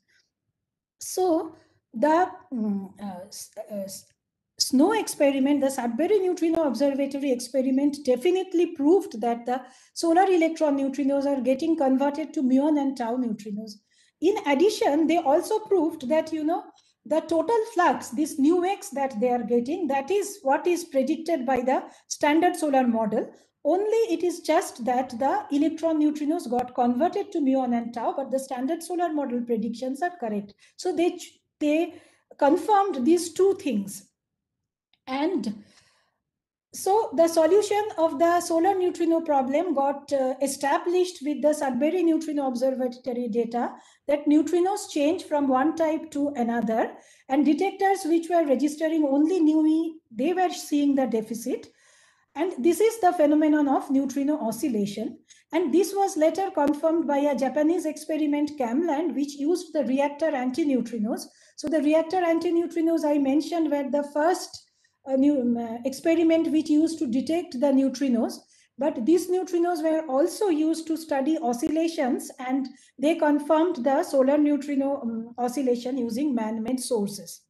So the um, uh, uh, SNOW experiment, the Sudbury Neutrino Observatory experiment, definitely proved that the solar electron neutrinos are getting converted to muon and tau neutrinos. In addition, they also proved that, you know, the total flux, this nu x that they are getting, that is what is predicted by the standard solar model. Only it is just that the electron neutrinos got converted to muon and tau, but the standard solar model predictions are correct. So they, they confirmed these two things. And so the solution of the solar neutrino problem got uh, established with the Sudbury Neutrino Observatory data, that neutrinos change from one type to another, and detectors which were registering only nu e, they were seeing the deficit. And this is the phenomenon of neutrino oscillation. And this was later confirmed by a Japanese experiment, Camland, which used the reactor antineutrinos. So the reactor antineutrinos I mentioned were the first uh, new, uh, experiment which used to detect the neutrinos. But these neutrinos were also used to study oscillations, and they confirmed the solar neutrino um, oscillation using man-made sources.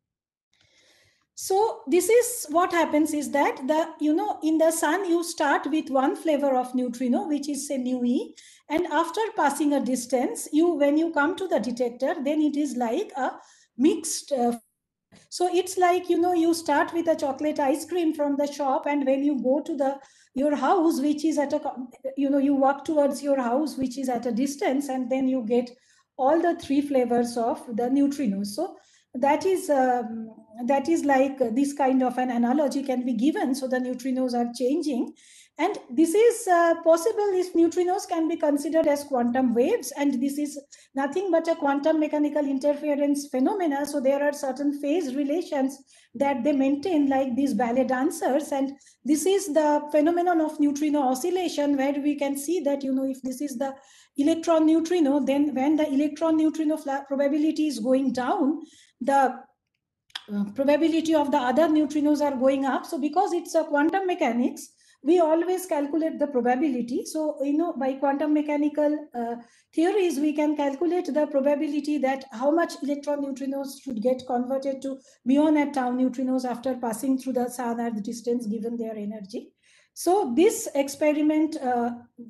So this is what happens is that the, you know, in the sun, you start with one flavor of neutrino, which is say nu E. And after passing a distance, you, when you come to the detector, then it is like a mixed. Uh, so it's like, you know, you start with a chocolate ice cream from the shop, and when you go to the your house, which is at a, you know, you walk towards your house, which is at a distance, and then you get all the three flavors of the neutrinos. So that is um, that is like uh, this kind of an analogy can be given. So the neutrinos are changing, and this is uh, possible if neutrinos can be considered as quantum waves, and this is nothing but a quantum mechanical interference phenomena. So there are certain phase relations that they maintain, like these ballet dancers, and this is the phenomenon of neutrino oscillation, where we can see that, you know, if this is the electron neutrino, then when the electron neutrino probability is going down, the uh, probability of the other neutrinos are going up. So because it's a quantum mechanics, we always calculate the probability. So, you know, by quantum mechanical uh, theories, we can calculate the probability that how much electron neutrinos should get converted to muon and tau neutrinos after passing through the sun at the distance given their energy. So this experiment, uh,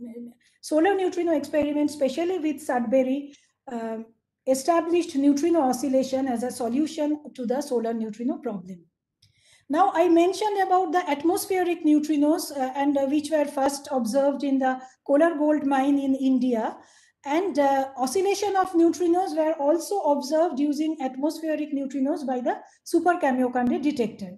solar neutrino experiment, especially with Sudbury, uh, established neutrino oscillation as a solution to the solar neutrino problem. Now, I mentioned about the atmospheric neutrinos, uh, and uh, which were first observed in the Kolar gold mine in India. And uh, oscillation of neutrinos were also observed using atmospheric neutrinos by the Super Kamiokande detector.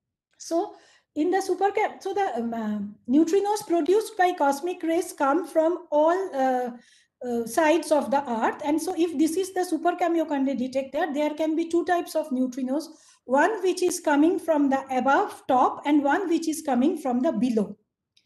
So, in the super so the um, uh, neutrinos produced by cosmic rays come from all uh, uh, sides of the Earth. And so, if this is the Super Kamiokande detector, there can be two types of neutrinos. One which is coming from the above top, and one which is coming from the below.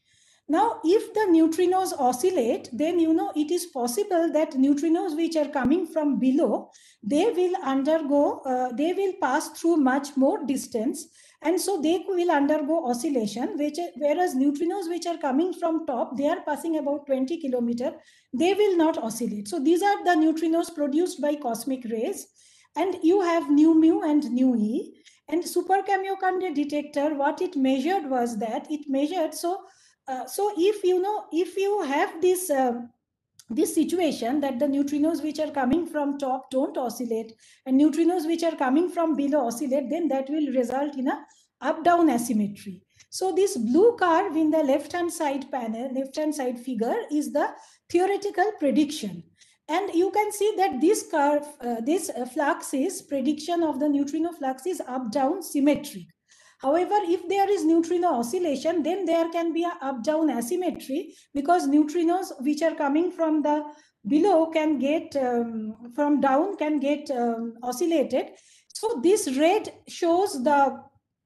Now, if the neutrinos oscillate, then, you know, it is possible that neutrinos which are coming from below, they will undergo, uh, they will pass through much more distance. And so they will undergo oscillation, which, whereas neutrinos which are coming from top, they are passing about twenty kilometers, they will not oscillate. So these are the neutrinos produced by cosmic rays. And you have nu mu and nu E. And Super Kamiokande detector, what it measured was that it measured, so uh, so if you know, if you have this um, this situation that the neutrinos which are coming from top don't oscillate, and neutrinos which are coming from below oscillate, then that will result in a up-down asymmetry. So this blue curve in the left-hand side panel, left-hand side figure, is the theoretical prediction. And you can see that this curve, uh, this uh, flux is prediction of the neutrino flux is up-down symmetric. However, if there is neutrino oscillation, then there can be an up-down asymmetry, because neutrinos which are coming from the below can get, um, from down can get um, oscillated. So this red shows the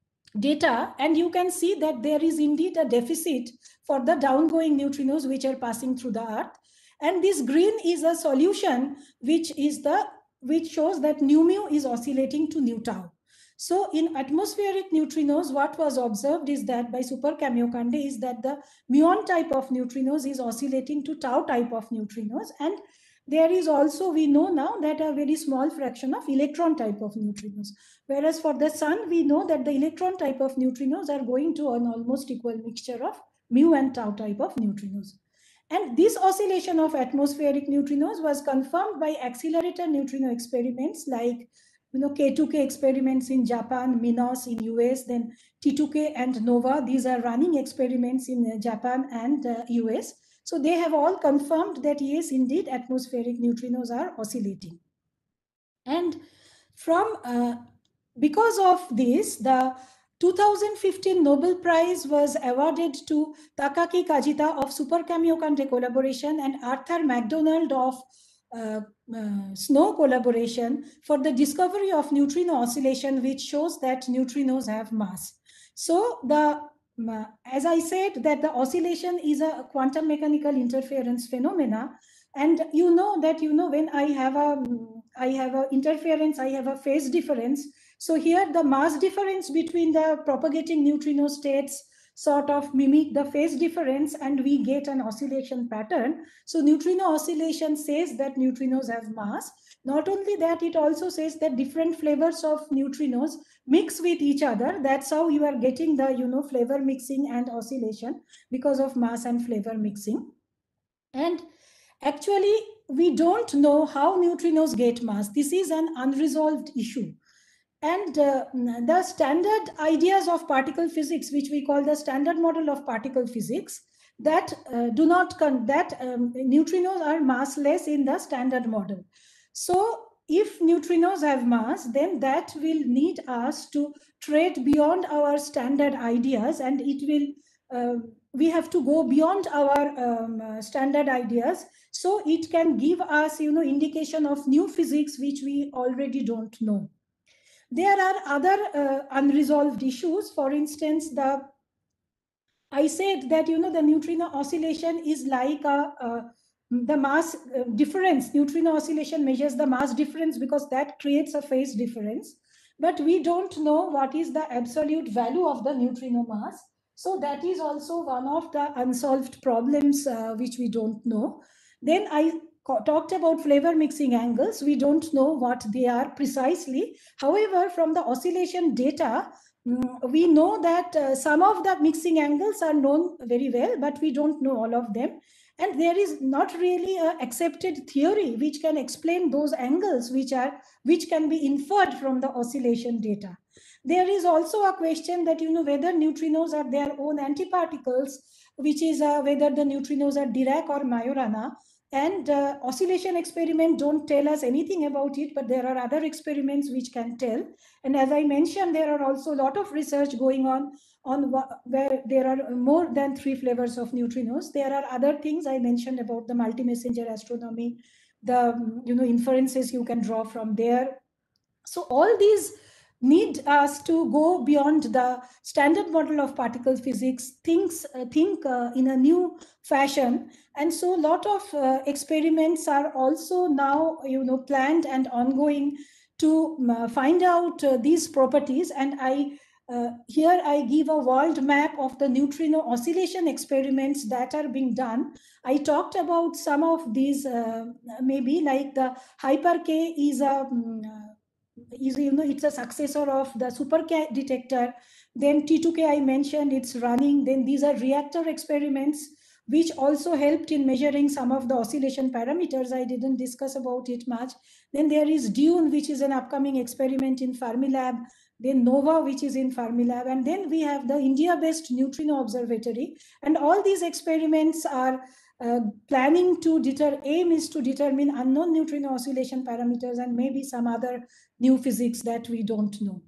data, and you can see that there is indeed a deficit for the downgoing neutrinos which are passing through the Earth. And this green is a solution which is the which shows that nu mu is oscillating to nu tau. So in atmospheric neutrinos, what was observed is that by Super Kamiokande is that the muon type of neutrinos is oscillating to tau type of neutrinos. And there is also, we know now, that a very small fraction of electron type of neutrinos. Whereas for the sun, we know that the electron type of neutrinos are going to an almost equal mixture of mu and tau type of neutrinos. And this oscillation of atmospheric neutrinos was confirmed by accelerator neutrino experiments like, you know, K two K experiments in Japan, MINOS in U S, then T two K and NOVA. These are running experiments in Japan and uh, U S. So they have all confirmed that yes, indeed, atmospheric neutrinos are oscillating. And from, uh, because of this, the two thousand fifteen Nobel Prize was awarded to Takaki Kajita of Super Kamiokande collaboration and Arthur MacDonald of uh, uh, SNOW collaboration for the discovery of neutrino oscillation, which shows that neutrinos have mass. So the as I said, that the oscillation is a quantum mechanical interference phenomena. And you know that, you know, when I have a, I have a interference, I have a phase difference. So here the mass difference between the propagating neutrino states sort of mimic the phase difference, and we get an oscillation pattern. So neutrino oscillation says that neutrinos have mass. Not only that, it also says that different flavors of neutrinos mix with each other. That's how you are getting the, you know, flavor mixing and oscillation, because of mass and flavor mixing. And actually, we don't know how neutrinos get mass. This is an unresolved issue. And uh, the standard ideas of particle physics, which we call the standard model of particle physics, that uh, do not con that um, neutrinos are massless in the standard model. So if neutrinos have mass, then that will need us to trade beyond our standard ideas, and it will uh, we have to go beyond our um, uh, standard ideas, so it can give us, you know, indication of new physics which we already don't know. There are other uh, unresolved issues. For instance, the I said that, you know, the neutrino oscillation is like a, uh, the mass uh, difference. Neutrino oscillation measures the mass difference because that creates a phase difference. But we don't know what is the absolute value of the neutrino mass. So that is also one of the unsolved problems uh, which we don't know. Then I talked about flavor mixing angles. We don't know what they are precisely. However, from the oscillation data, Mm, we know that uh, some of the mixing angles are known very well, but we don't know all of them. And there is not really an accepted theory which can explain those angles which are which can be inferred from the oscillation data. There is also a question that, you know, whether neutrinos are their own antiparticles, which is uh, whether the neutrinos are Dirac or Majorana. And uh, oscillation experiments don't tell us anything about it, but there are other experiments which can tell. And as I mentioned, there are also a lot of research going on on where there are more than three flavors of neutrinos. There are other things I mentioned about the multi-messenger astronomy, the, you know, inferences you can draw from there. So all these need us to go beyond the standard model of particle physics, thinks, uh, think uh, in a new fashion. And so a lot of uh, experiments are also now, you know, planned and ongoing to uh, find out uh, these properties. And I uh, here I give a world map of the neutrino oscillation experiments that are being done. I talked about some of these, uh, maybe like the Hyper-K is a um, is, you know, it's a successor of the Super-K detector. Then T two K I mentioned, it's running. Then these are reactor experiments which also helped in measuring some of the oscillation parameters. I didn't discuss about it much. Then there is DUNE, which is an upcoming experiment in Fermilab. Then NOVA, which is in Fermilab. And then we have the India-based Neutrino Observatory. And all these experiments are uh, planning to deter, aim is to determine unknown neutrino oscillation parameters and maybe some other new physics that we don't know.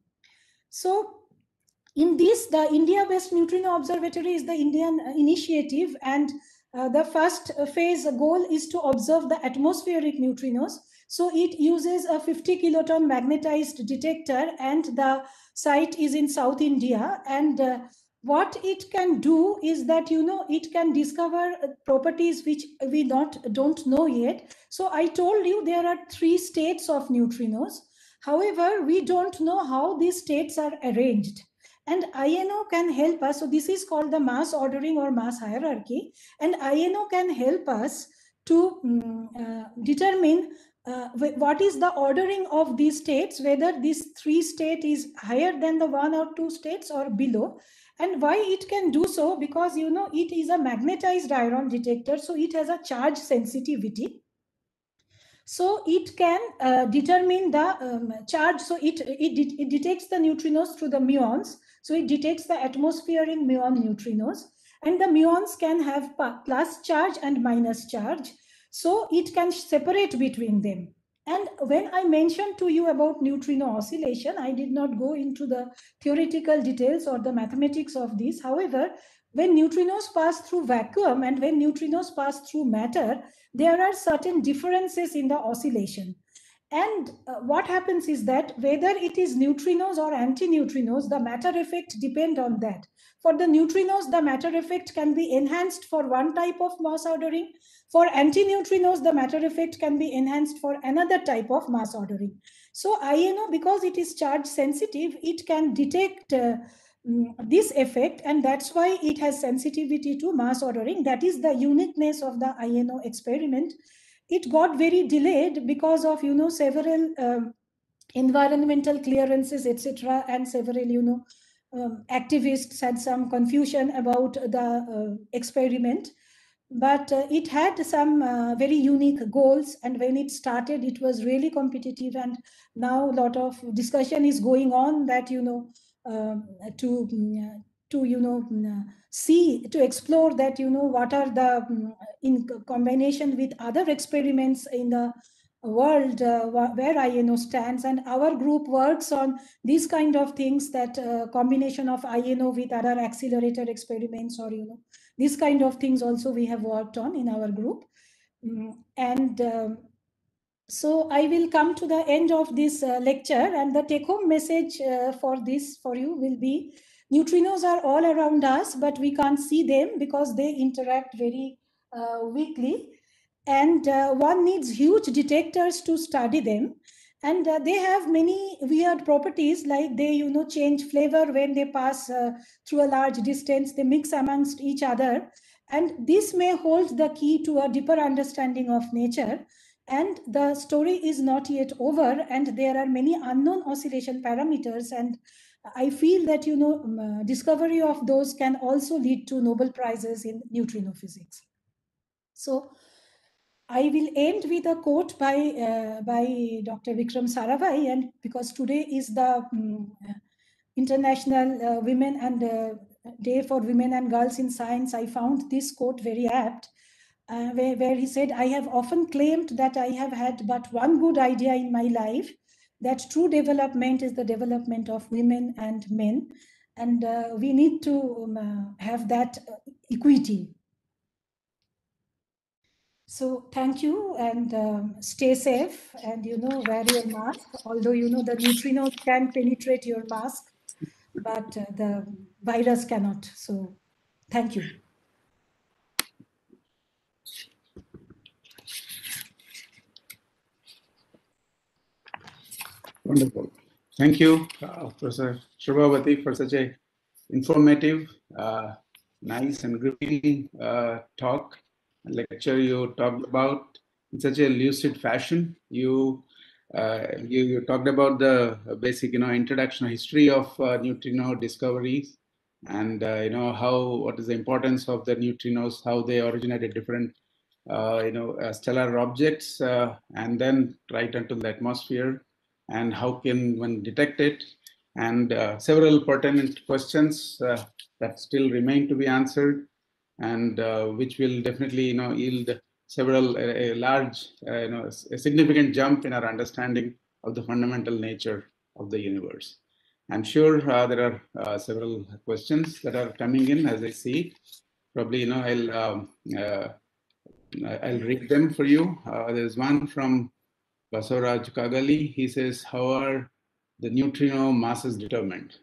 So in this, the India-based Neutrino Observatory is the Indian uh, initiative, and uh, the first phase goal is to observe the atmospheric neutrinos. So it uses a fifty kiloton magnetized detector, and the site is in South India. And uh, what it can do is that, you know, it can discover properties which we not don't know yet. So I told you there are three states of neutrinos. However, we don't know how these states are arranged. And I N O can help us. So this is called the mass ordering or mass hierarchy. And I N O can help us to um, uh, determine uh, what is the ordering of these states, whether this three state is higher than the one or two states or below. And why it can do so? Because, you know, it is a magnetized iron detector. So it has a charge sensitivity. So it can uh, determine the um, charge. So it, it, it detects the neutrinos through the muons. So it detects the atmospheric muon neutrinos. And the muons can have plus charge and minus charge. So it can separate between them. And when I mentioned to you about neutrino oscillation, I did not go into the theoretical details or the mathematics of this. However, when neutrinos pass through vacuum and when neutrinos pass through matter, there are certain differences in the oscillation. And uh, what happens is that whether it is neutrinos or antineutrinos, the matter effect depend on that. For the neutrinos, the matter effect can be enhanced for one type of mass ordering. For antineutrinos, the matter effect can be enhanced for another type of mass ordering. So I N O, because it is charge sensitive, it can detect uh, mm, this effect, and that's why it has sensitivity to mass ordering. That is the uniqueness of the I N O experiment. It got very delayed because of, you know, several um, environmental clearances, et cetera, and several, you know, um, activists had some confusion about the uh, experiment. But uh, it had some uh, very unique goals, and when it started, it was really competitive. And now a lot of discussion is going on that, you know, um, to uh, to you know uh, see to explore that, you know, what are the um, in combination with other experiments in the world uh, where I N O stands, and our group works on these kind of things, that uh, combination of I N O with other accelerator experiments, or, you know, these kind of things also we have worked on in our group. Mm, and um, so I will come to the end of this uh, lecture, and the take home message uh, for this for you will be: neutrinos are all around us, but we can't see them because they interact very uh, weakly. And uh, one needs huge detectors to study them. And uh, they have many weird properties, like they, you know, change flavor when they pass uh, through a large distance, they mix amongst each other. And this may hold the key to a deeper understanding of nature. And the story is not yet over, and there are many unknown oscillation parameters. And I feel that, you know, um, uh, discovery of those can also lead to Nobel Prizes in neutrino physics. So I will end with a quote by uh, by Doctor Vikram Sarabhai, and because today is the um, International uh, Women and uh, Day for Women and Girls in Science, I found this quote very apt, uh, where, where he said, "I have often claimed that I have had but one good idea in my life, that true development is the development of women and men, and uh, we need to um, uh, have that uh, equity." So thank you, and um, stay safe, and, you know, wear your mask. Although, you know, the neutrinos can penetrate your mask, but uh, the virus cannot. So thank you. Wonderful. Thank you, uh, Professor Shobhavati, for such a informative, uh, nice and gripping uh, talk, lecture you talked about in such a lucid fashion. You, uh, you, you talked about the basic, you know, introduction history of uh, neutrino discoveries, and uh, you know, how, what is the importance of the neutrinos, how they originate at different, uh, you know, uh, stellar objects, uh, and then right into the atmosphere, and how can one detect it, and uh, several pertinent questions uh, that still remain to be answered, and uh, which will definitely, you know, yield several a, a large, uh, you know, a significant jump in our understanding of the fundamental nature of the universe. I'm sure uh, there are uh, several questions that are coming in as I see. Probably, you know, I'll um, uh, I'll read them for you. Uh, there's one from Basavaraj Kagali. He says, "How are the neutrino masses determined?"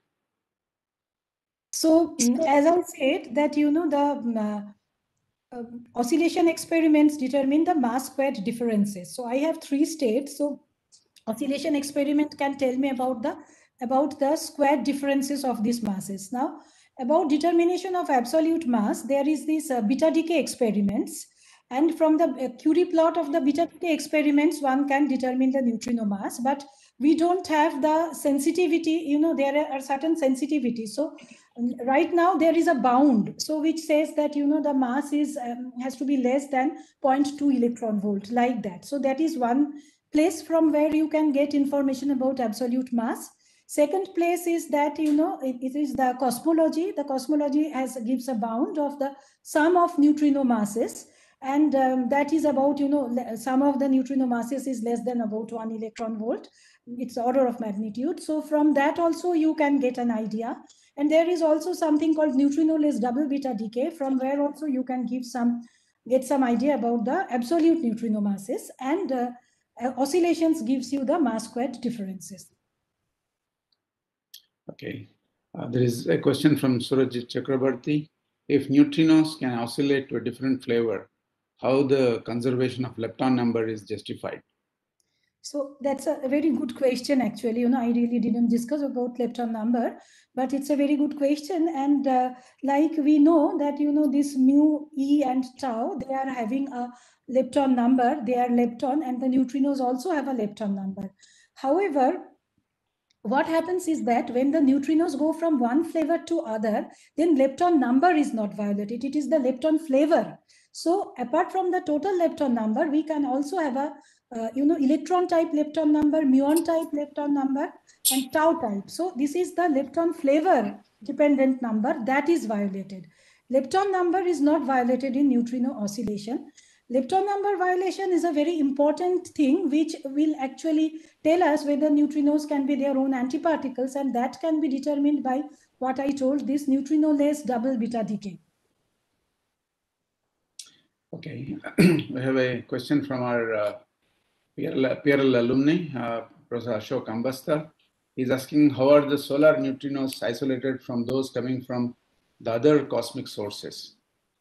So as I said that, you know, the uh, um, oscillation experiments determine the mass squared differences. So I have three states. So oscillation experiment can tell me about the about the square differences of these masses. Now, about determination of absolute mass, there is this uh, beta decay experiments, and from the uh, Curie plot of the beta decay experiments, one can determine the neutrino mass, but we don't have the sensitivity. You know, there are certain sensitivities. So um, right now there is a bound, so which says that, you know, the mass is um, has to be less than zero point two electron volt, like that. So that is one place from where you can get information about absolute mass. Second place is that, you know, it, it is the cosmology. The cosmology has gives a bound of the sum of neutrino masses, and um, that is about, you know, sum of the neutrino masses is less than about one electron volt. It's order of magnitude. So from that also you can get an idea. And there is also something called neutrinoless double beta decay, from where also you can give some get some idea about the absolute neutrino masses. And uh, uh, oscillations gives you the mass squared differences. Okay. Uh, there is a question from Surajit Chakrabarti. If neutrinos can oscillate to a different flavor, how the conservation of lepton number is justified? So that's a very good question, actually. You know, I really didn't discuss about lepton number, but it's a very good question. And uh, like we know that, you know, this mu, E and tau, they are having a lepton number, they are lepton, and the neutrinos also have a lepton number. However, what happens is that when the neutrinos go from one flavor to other, then lepton number is not violated. It is the lepton flavor. So apart from the total lepton number, we can also have a, uh, you know, electron type lepton number, muon type lepton number, and tau type. So this is the lepton flavor dependent number that is violated. Lepton number is not violated in neutrino oscillation. Lepton number violation is a very important thing which will actually tell us whether neutrinos can be their own antiparticles, and that can be determined by what I told, this neutrinoless double beta decay. Okay, we have a question from our uh, P R L alumni, uh, Professor Ashok Ambastar. He's asking, how are the solar neutrinos isolated from those coming from the other cosmic sources?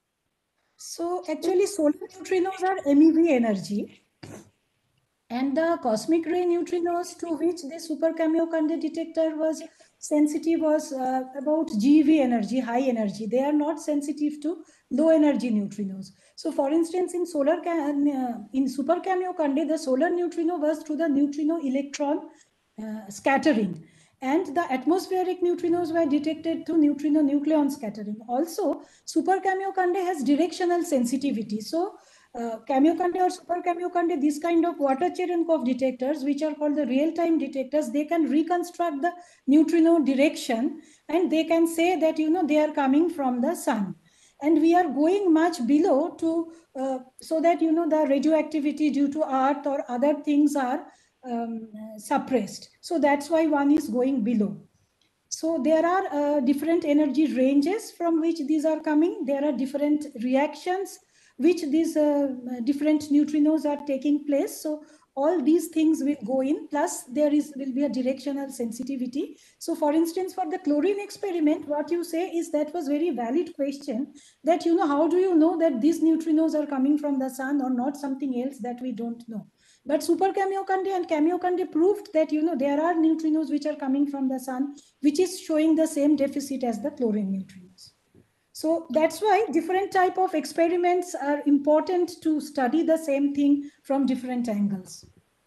So actually solar neutrinos are M E V energy, and the cosmic ray neutrinos to which the Super Kamiokande detector was sensitive was uh, about G E V energy, high energy. They are not sensitive to low energy neutrinos. So for instance, in solar uh, in Super Kamiokande, the solar neutrino was through the neutrino electron uh, scattering, and the atmospheric neutrinos were detected through neutrino nucleon scattering. Also, Super Kamiokande has directional sensitivity. So uh, Kamiokande or Super Kamiokande, this kind of water Cherenkov detectors, which are called the real-time detectors, they can reconstruct the neutrino direction, and they can say that, you know, they are coming from the sun. And we are going much below to, uh, so that, you know, the radioactivity due to earth or other things are um, suppressed. So that's why one is going below. So there are uh, different energy ranges from which these are coming. There are different reactions which these uh, different neutrinos are taking place. So all these things will go in, plus there is will be a directional sensitivity. So for instance, for the chlorine experiment, what you say is that was very valid question, that, you know, how do you know that these neutrinos are coming from the sun or not something else that we don't know? But Super Kamiokande and Kamiokande proved that, you know, there are neutrinos which are coming from the sun, which is showing the same deficit as the chlorine neutrinos. So that's why different type of experiments are important to study the same thing from different angles.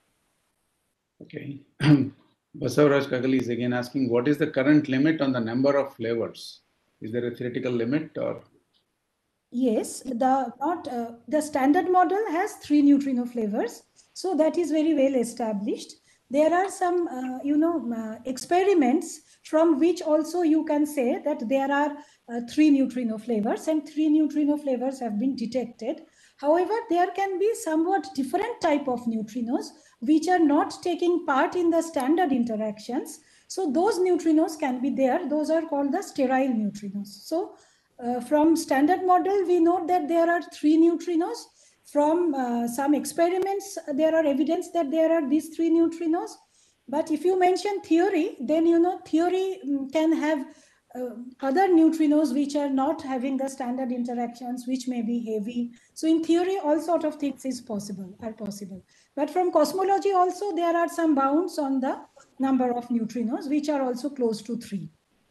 Okay. Basavaraj Kagali is again asking, what is the current limit on the number of flavors? Is there a theoretical limit or? Yes, the not uh, the standard model has three neutrino flavors, so that is very well established. There are some, uh, you know, uh, experiments from which also you can say that there are uh, three neutrino flavors, and three neutrino flavors have been detected. However, there can be somewhat different type of neutrinos which are not taking part in the standard interactions. So those neutrinos can be there. Those are called the sterile neutrinos. So Uh, from standard model, we know that there are three neutrinos. From uh, some experiments, there are evidence that there are these three neutrinos. But if you mention theory, then, you know, theory can have uh, other neutrinos which are not having the standard interactions, which may be heavy. So in theory, all sort of things is possible, are possible. But from cosmology also, there are some bounds on the number of neutrinos, which are also close to three.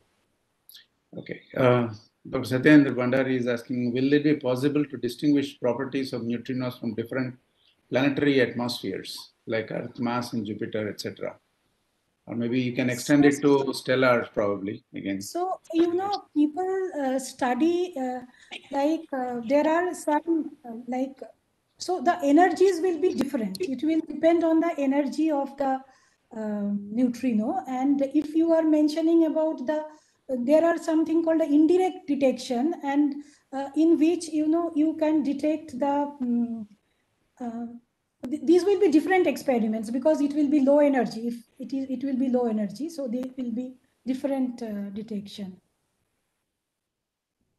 Okay. Uh, Doctor Satyendra Bhandari is asking, will it be possible to distinguish properties of neutrinos from different planetary atmospheres like Earth mass and Jupiter, et cetera? Or maybe you can extend it to stellar probably again. So, you know, people uh, study uh, like uh, there are some uh, like, so the energies will be different. It will depend on the energy of the uh, neutrino. And if you are mentioning about the, uh, there are something called the indirect detection, and uh, in which, you know, you can detect the, um, uh, th these will be different experiments because it will be low energy. If it is, it will be low energy. So they will be different uh, detection.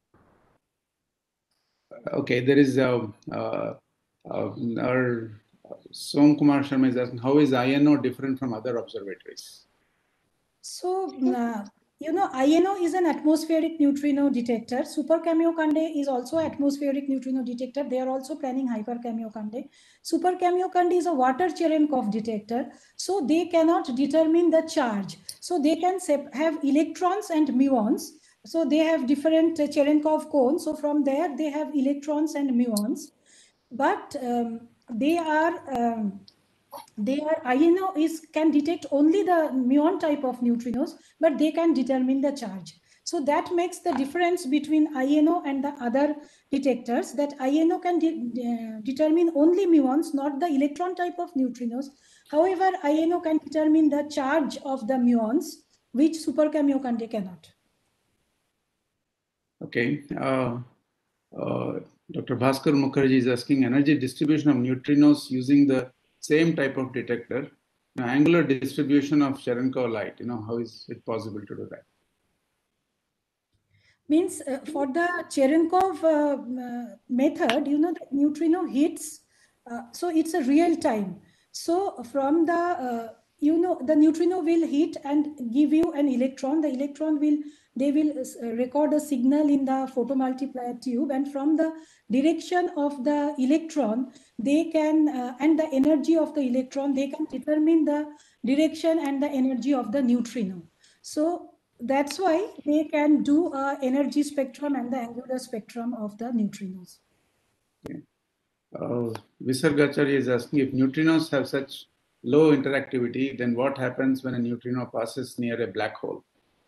Okay, there is a, uh, uh, our Som Kumar Sharma is asking, how is I N O different from other observatories? So, uh, you know, I N O is an atmospheric neutrino detector. Super Kamiokande is also atmospheric neutrino detector. They are also planning Hyper Kamiokande. Super Kamiokande is a water Cherenkov detector. So they cannot determine the charge. So they can have electrons and muons. So they have different uh, Cherenkov cones. So from there, they have electrons and muons. But um, they are... Um, they are I N O is can detect only the muon type of neutrinos, but they can determine the charge. So that makes the difference between I N O and the other detectors, that I N O can de uh, determine only muons, not the electron type of neutrinos. However, I N O can determine the charge of the muons, which Super Kamiokande cannot. Okay. Uh, uh, Doctor Bhaskar Mukherjee is asking energy distribution of neutrinos using the same type of detector. Now, angular distribution of Cherenkov light, you know, how is it possible to do that? Means uh, for the Cherenkov uh, uh, method, you know, the neutrino hits, uh, so it's a real time. So from the, uh, you know, the neutrino will hit and give you an electron. The electron will, they will uh, record a signal in the photomultiplier tube, and from the direction of the electron, they can, uh, and the energy of the electron, they can determine the direction and the energy of the neutrino. So that's why they can do a energy spectrum and the angular spectrum of the neutrinos. Okay. Uh, Visargacharya is asking, if neutrinos have such low interactivity, then what happens when a neutrino passes near a black hole?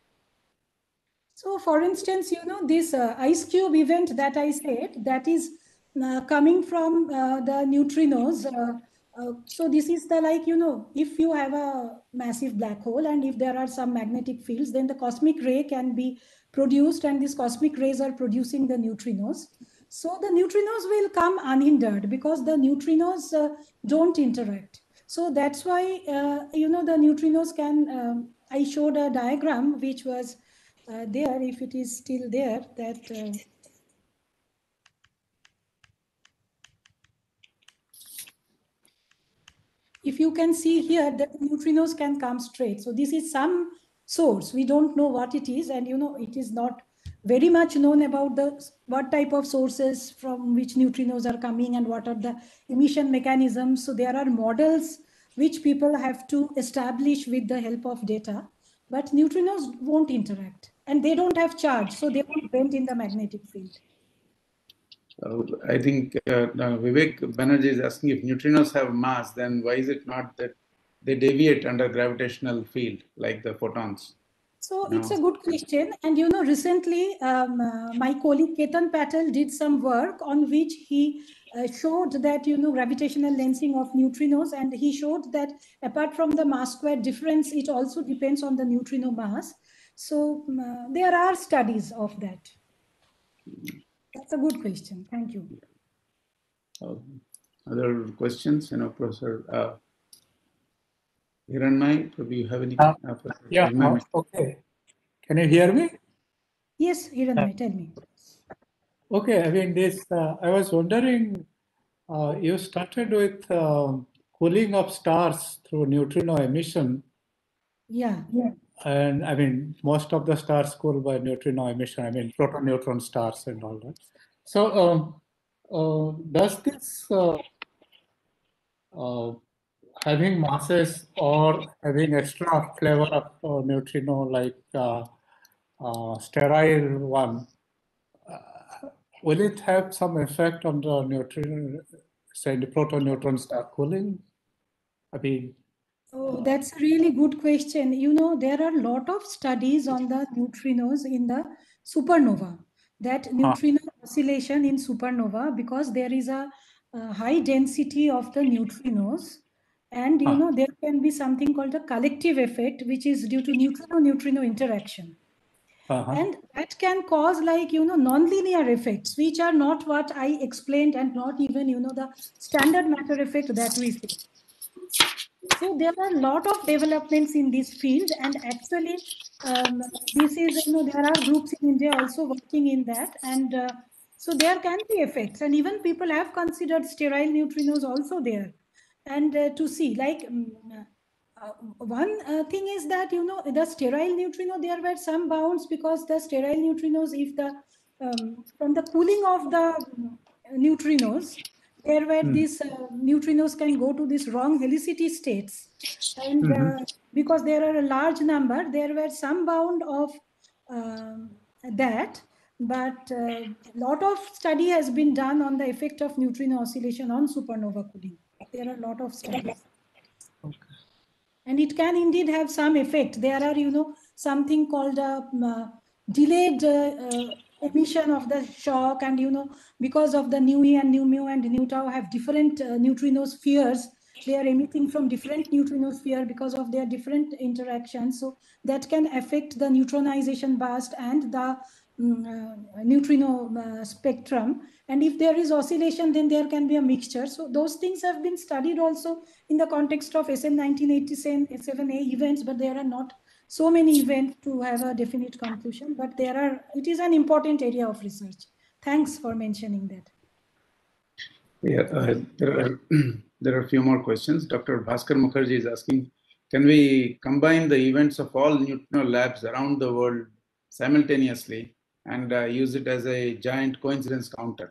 So for instance, you know, this uh, ice cube event that I said, that is uh, coming from uh, the neutrinos. Uh, uh, so this is the, like, you know, if you have a massive black hole and if there are some magnetic fields, then the cosmic ray can be produced, and these cosmic rays are producing the neutrinos. So the neutrinos will come unhindered because the neutrinos uh, don't interact. So that's why, uh, you know, the neutrinos can, um, I showed a diagram which was uh, there, if it is still there, that uh, if you can see here that the neutrinos can come straight. So this is some source. We don't know what it is, and you know, it is not very much known about the what type of sources from which neutrinos are coming and what are the emission mechanisms. So there are models which people have to establish with the help of data, but neutrinos won't interact and they don't have charge, so they won't bend in the magnetic field. Uh, I think uh, uh, Vivek Banerjee is asking, if neutrinos have mass, then why is it not that they deviate under gravitational field like the photons? So No. it's a good question. And you know, recently um, uh, my colleague Ketan Patel did some work on which he uh, showed that, you know, gravitational lensing of neutrinos, and he showed that apart from the mass square difference, it also depends on the neutrino mass. So um, uh, there are studies of that. That's a good question. Thank you. Uh, other questions, you know, Professor uh, Hiranmai, do you have any? Uh, uh, yeah, uh, okay. Can you hear me? Yes, Hiranmai, tell me. Okay, I mean, this, uh, I was wondering, uh, you started with uh, cooling of stars through neutrino emission. Yeah, yeah. And I mean, most of the stars cool by neutrino emission, I mean, proton neutron stars and all that. So, um, uh, does this uh, uh, having masses or having extra flavor of uh, neutrino like uh, uh, sterile one, uh, will it have some effect on the neutrino, say the proton neutron star cooling? I mean, Oh, that's a really good question. You know, there are a lot of studies on the neutrinos in the supernova, that neutrino oscillation in supernova, because there is a, a high density of the neutrinos. And, you Huh. know, there can be something called a collective effect, which is due to neutrino-neutrino interaction. Uh-huh. And that can cause, like, you know, nonlinear effects, which are not what I explained, and not even, you know, the standard matter effect that we see. So there are a lot of developments in this field, and actually um, this is, you know, there are groups in India also working in that, and uh, so there can be effects, and even people have considered sterile neutrinos also there. and uh, to see, like, um, uh, one uh, thing is that, you know, the sterile neutrino, there were some bounds, because the sterile neutrinos, if the, um, from the cooling of the um, neutrinos, there were Hmm. these uh, neutrinos can go to these wrong helicity states. And Mhm. uh, because there are a large number, there were some bound of um, that. But a lot of study has been done on the effect of neutrino oscillation on supernova cooling. There are a lot of studies. Okay. And it can indeed have some effect. There are, you know, something called a um, uh, delayed uh, uh, emission of the shock. And, you know, because of the nu E and nu mu and nu tau have different uh, neutrino spheres, they are emitting from different neutrino sphere because of their different interactions. So that can affect the neutronization burst and the um, uh, neutrino uh, spectrum. And if there is oscillation, then there can be a mixture. So those things have been studied also in the context of S N nineteen eighty-seven A events, but there are not so many events to have a definite conclusion. But there are, it is an important area of research. Thanks for mentioning that. Yeah, uh, there are there are a few more questions. Doctor Bhaskar Mukherjee is asking, can we combine the events of all neutrino labs around the world simultaneously and uh, use it as a giant coincidence counter?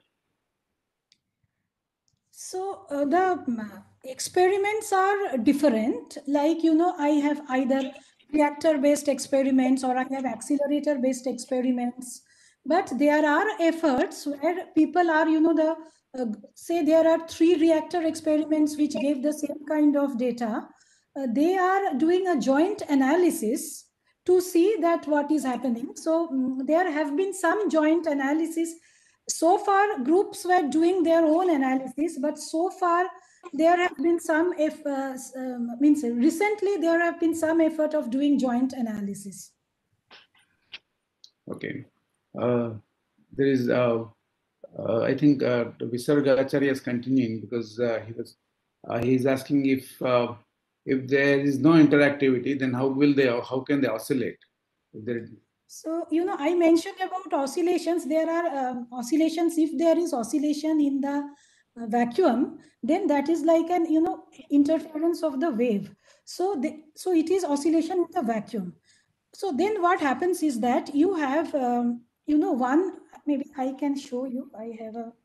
So uh, the um, experiments are different. Like, you know, I have either reactor-based experiments or I have accelerator-based experiments. But there are efforts where people are, you know, the uh, say there are three reactor experiments which gave the same kind of data. Uh, they are doing a joint analysis to see that what is happening. So um, there have been some joint analysis. So far, groups were doing their own analysis, but so far there have been some, if uh, um, means recently there have been some effort of doing joint analysis. Okay. Uh, there is, uh, uh, I think, uh, Visarga Acharya is continuing because uh, he was, uh, he's asking if uh, if there is no interactivity, then how will they, how can they oscillate? If there, So, you know, I mentioned about oscillations. There are um, oscillations. If there is oscillation in the uh, vacuum, then that is like an, you know, interference of the wave. So, the, so it is oscillation in the vacuum. So then what happens is that you have, um, you know, one, maybe I can show you. I have a,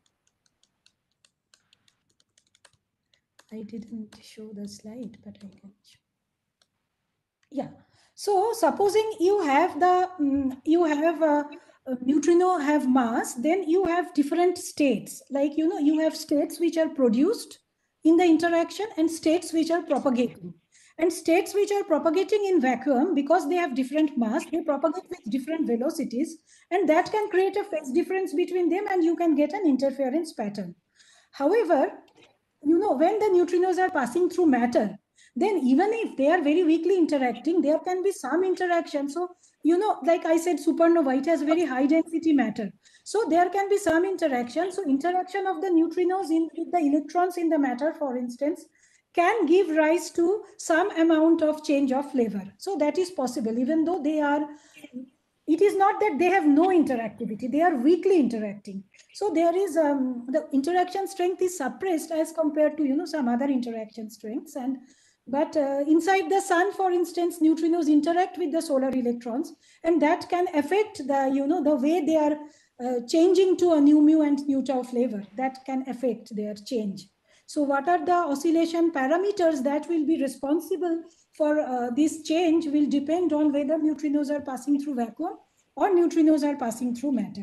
I didn't show the slide, but I can show. Yeah. So supposing you have the, um, you have a, a neutrino have mass, then you have different states. Like, you know, you have states which are produced in the interaction and states which are propagating. And states which are propagating in vacuum, because they have different mass, they propagate with different velocities, and that can create a phase difference between them, and you can get an interference pattern. However, you know, when the neutrinos are passing through matter, then even if they are very weakly interacting, there can be some interaction. So, you know, like I said, supernova, it has very high density matter. So there can be some interaction. So interaction of the neutrinos in with the electrons in the matter, for instance, can give rise to some amount of change of flavor. So that is possible, even though they are, it is not that they have no interactivity, they are weakly interacting. So there is, um, the interaction strength is suppressed as compared to, you know, some other interaction strengths. And but uh, inside the sun, for instance, neutrinos interact with the solar electrons, and that can affect the, you know, the way they are uh, changing to a nu mu and nu tau flavor. That can affect their change. So what are the oscillation parameters that will be responsible for uh, this change will depend on whether neutrinos are passing through vacuum or neutrinos are passing through matter.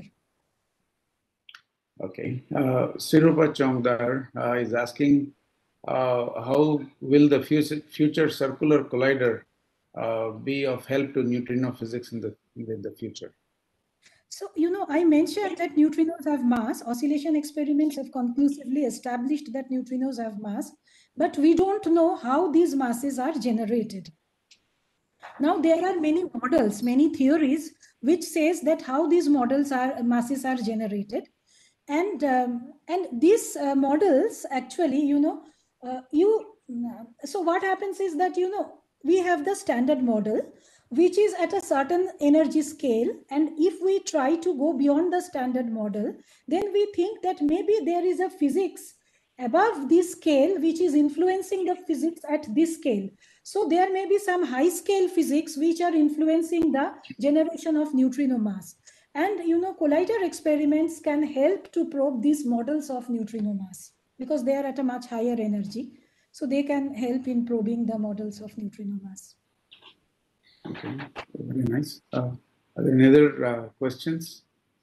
okay. Uh, Sirupa Chongdar uh, is asking, uh, how will the future, future circular collider uh, be of help to neutrino physics in the, in the future? So, you know, I mentioned that neutrinos have mass. Oscillation experiments have conclusively established that neutrinos have mass, but we don't know how these masses are generated. Now, there are many models, many theories, which says that how these models are, masses are generated. And, um, and these uh, models actually, you know, uh, you, so what happens is that, you know, we have the standard model, which is at a certain energy scale. And if we try to go beyond the standard model, then we think that maybe there is a physics above this scale, which is influencing the physics at this scale. So there may be some high scale physics which are influencing the generation of neutrino mass. And, you know, collider experiments can help to probe these models of neutrino mass because they are at a much higher energy. So they can help in probing the models of neutrino mass. Okay, very nice. Uh, are there any other uh, questions?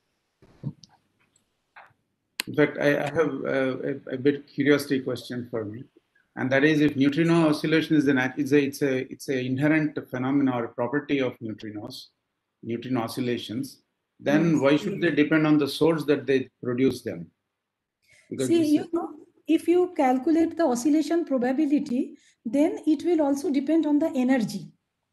In fact, I, I have uh, a, a bit curiosity question for me, and that is, if neutrino oscillation is an it's a it's a it's a inherent phenomena or property of neutrinos, neutrino oscillations, then Yes. why should they depend on the source that they produce them? Because See, this- you know, if you calculate the oscillation probability, then it will also depend on the energy.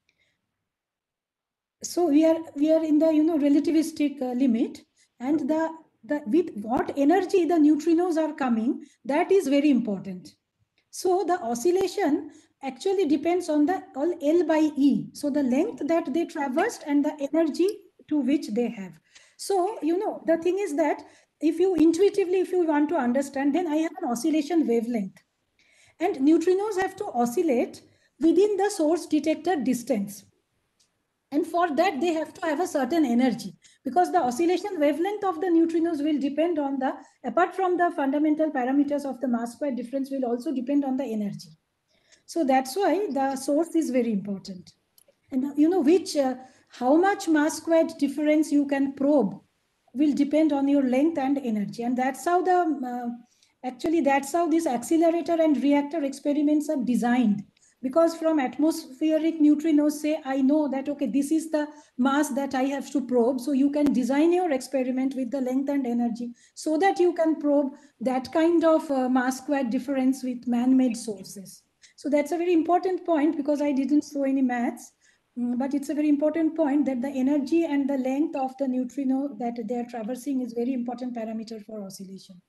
So we are we are in the, you know, relativistic uh, limit, and the the with what energy the neutrinos are coming, that is very important. So the oscillation actually depends on the all L by E. So the length that they traversed and the energy to which they have. So, you know, the thing is that if you intuitively, if you want to understand, then I have an oscillation wavelength. And neutrinos have to oscillate within the source detector distance. And for that, they have to have a certain energy, because the oscillation wavelength of the neutrinos will depend on the, apart from the fundamental parameters of the mass square difference, will also depend on the energy. So that's why the source is very important. And you know, which, uh, how much mass squared difference you can probe will depend on your length and energy. And that's how the, uh, actually, that's how this accelerator and reactor experiments are designed. Because from atmospheric neutrinos, say, I know that, okay, this is the mass that I have to probe. So you can design your experiment with the length and energy so that you can probe that kind of uh, mass squared difference with man-made sources. So that's a very important point, because I didn't show any maths, but it's a very important point that the energy and the length of the neutrino that they are traversing is very important parameter for oscillation.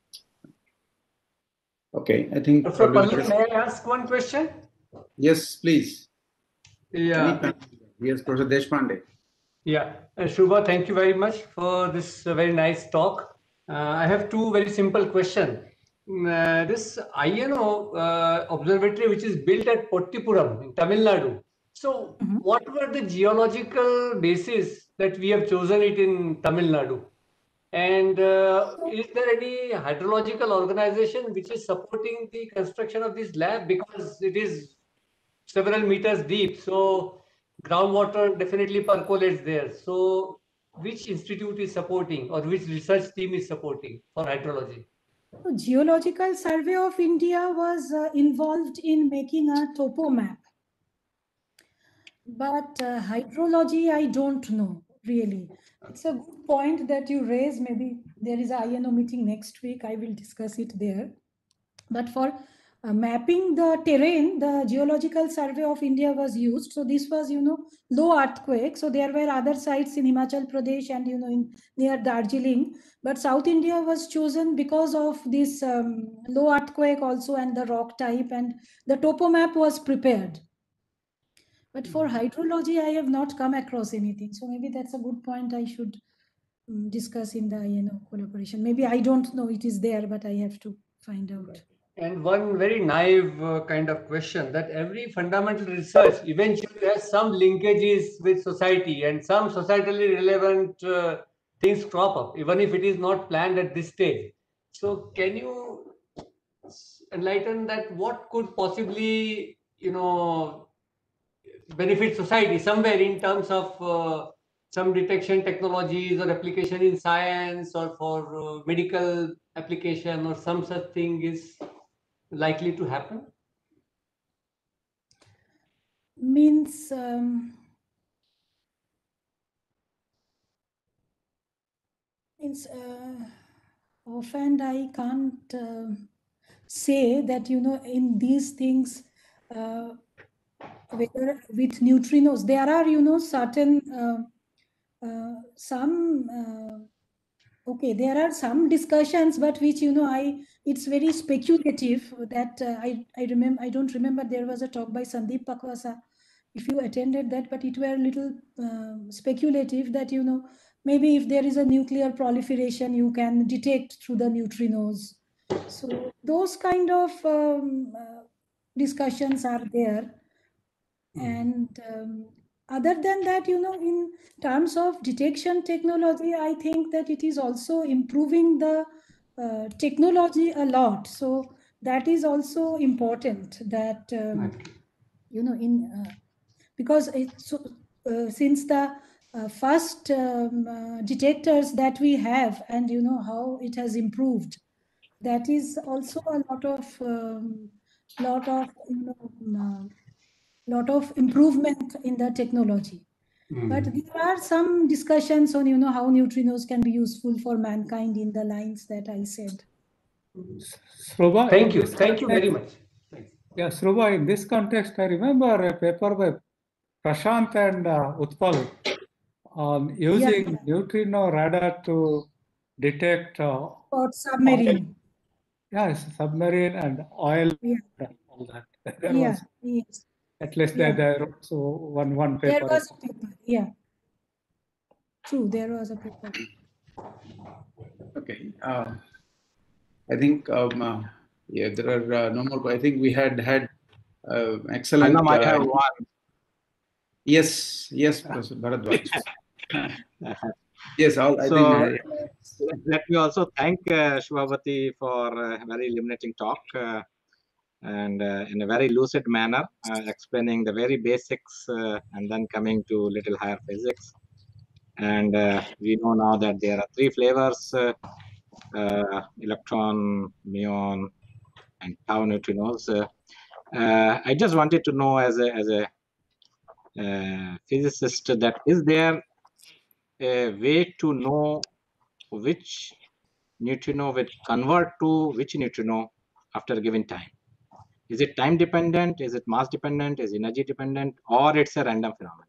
Okay, I think. Professor probably- Pallam, may I ask one question? Yes, please. Yeah. Any- Yes, Professor Deshpande. Yeah, uh, Shubha, thank you very much for this uh, very nice talk. Uh, I have two very simple questions. Uh, this I N O uh, observatory, which is built at Pottipuram in Tamil Nadu. So, Mhm. what were the geological basis that we have chosen it in Tamil Nadu? And uh, is there any hydrological organization which is supporting the construction of this lab, because it is several meters deep? So groundwater definitely percolates there. So which institute is supporting, or which research team is supporting for hydrology? So Geological Survey of India was uh, involved in making a topo map. But uh, hydrology, I don't know, really. It's a good point that you raise. Maybe there is a I N O meeting next week. I will discuss it there. But for uh, mapping the terrain, the Geological Survey of India was used. So this was, you know, low earthquake. So there were other sites in Himachal Pradesh and, you know, in near Darjeeling. But South India was chosen because of this um, low earthquake also, and the rock type, and the topo map was prepared. But for hydrology, I have not come across anything. So maybe that's a good point I should um, discuss in the I N O collaboration. Maybe I don't know it is there, but I have to find out. And one very naive uh, kind of question, that every fundamental research eventually has some linkages with society, and some societally relevant uh, things crop up, even if it is not planned at this stage. So can you enlighten that what could possibly, you know, benefit society somewhere in terms of uh, some detection technologies or application in science, or for uh, medical application, or some such thing is likely to happen? Means um, means uh, often I can't uh, say that, you know, in these things, uh, whether with neutrinos, there are, you know, certain uh, uh, some uh, okay, there are some discussions, but which, you know, I it's very speculative. That uh, I I remember I don't remember there was a talk by Sandeep Pakwasa, if you attended that, but it were a little uh, speculative that, you know, maybe if there is a nuclear proliferation, you can detect through the neutrinos. So those kind of um, uh, discussions are there. And um, other than that, you know, in terms of detection technology, I think that it is also improving the uh, technology a lot. So that is also important that, um, you know, in uh, because it, so, uh, since the uh, first um, uh, detectors that we have and, you know, how it has improved, that is also a lot of, um, lot of, you know, um, uh, lot of improvement in the technology. Mm. But there are some discussions on, you know, how neutrinos can be useful for mankind in the lines that I said. Shroba, Thank in you. this Thank you very context- much. Thanks. Yeah, Shroba, in this context, I remember a paper by Prashant and uh, Utpal on using Yeah. neutrino radar to detect uh, For submarine. oil. Yeah, it's submarine and oil Yeah. and all that. There Yeah. was Yes. at least Yeah. there, there so one one There paper. was a paper. Yeah. True. There was a paper. Okay. Uh, I think um, uh, yeah, there are uh, no more. I think we had had uh, excellent. Palam, I uh, have one. Yes, yes, Professor Bharadwaj. Yes, all, I So, think. Uh, let me also thank uh, Shubhavati for a very illuminating talk uh, and uh, in a very lucid manner, uh, explaining the very basics uh, and then coming to little higher physics. And uh, we know now that there are three flavors, uh, uh, electron, muon, and tau neutrinos. Uh, uh, I just wanted to know as a, as a uh, physicist that is there a way to know which neutrino will convert to which neutrino after a given time? Is it time dependent? Is it mass dependent? Is it energy dependent? Or it's a random phenomenon?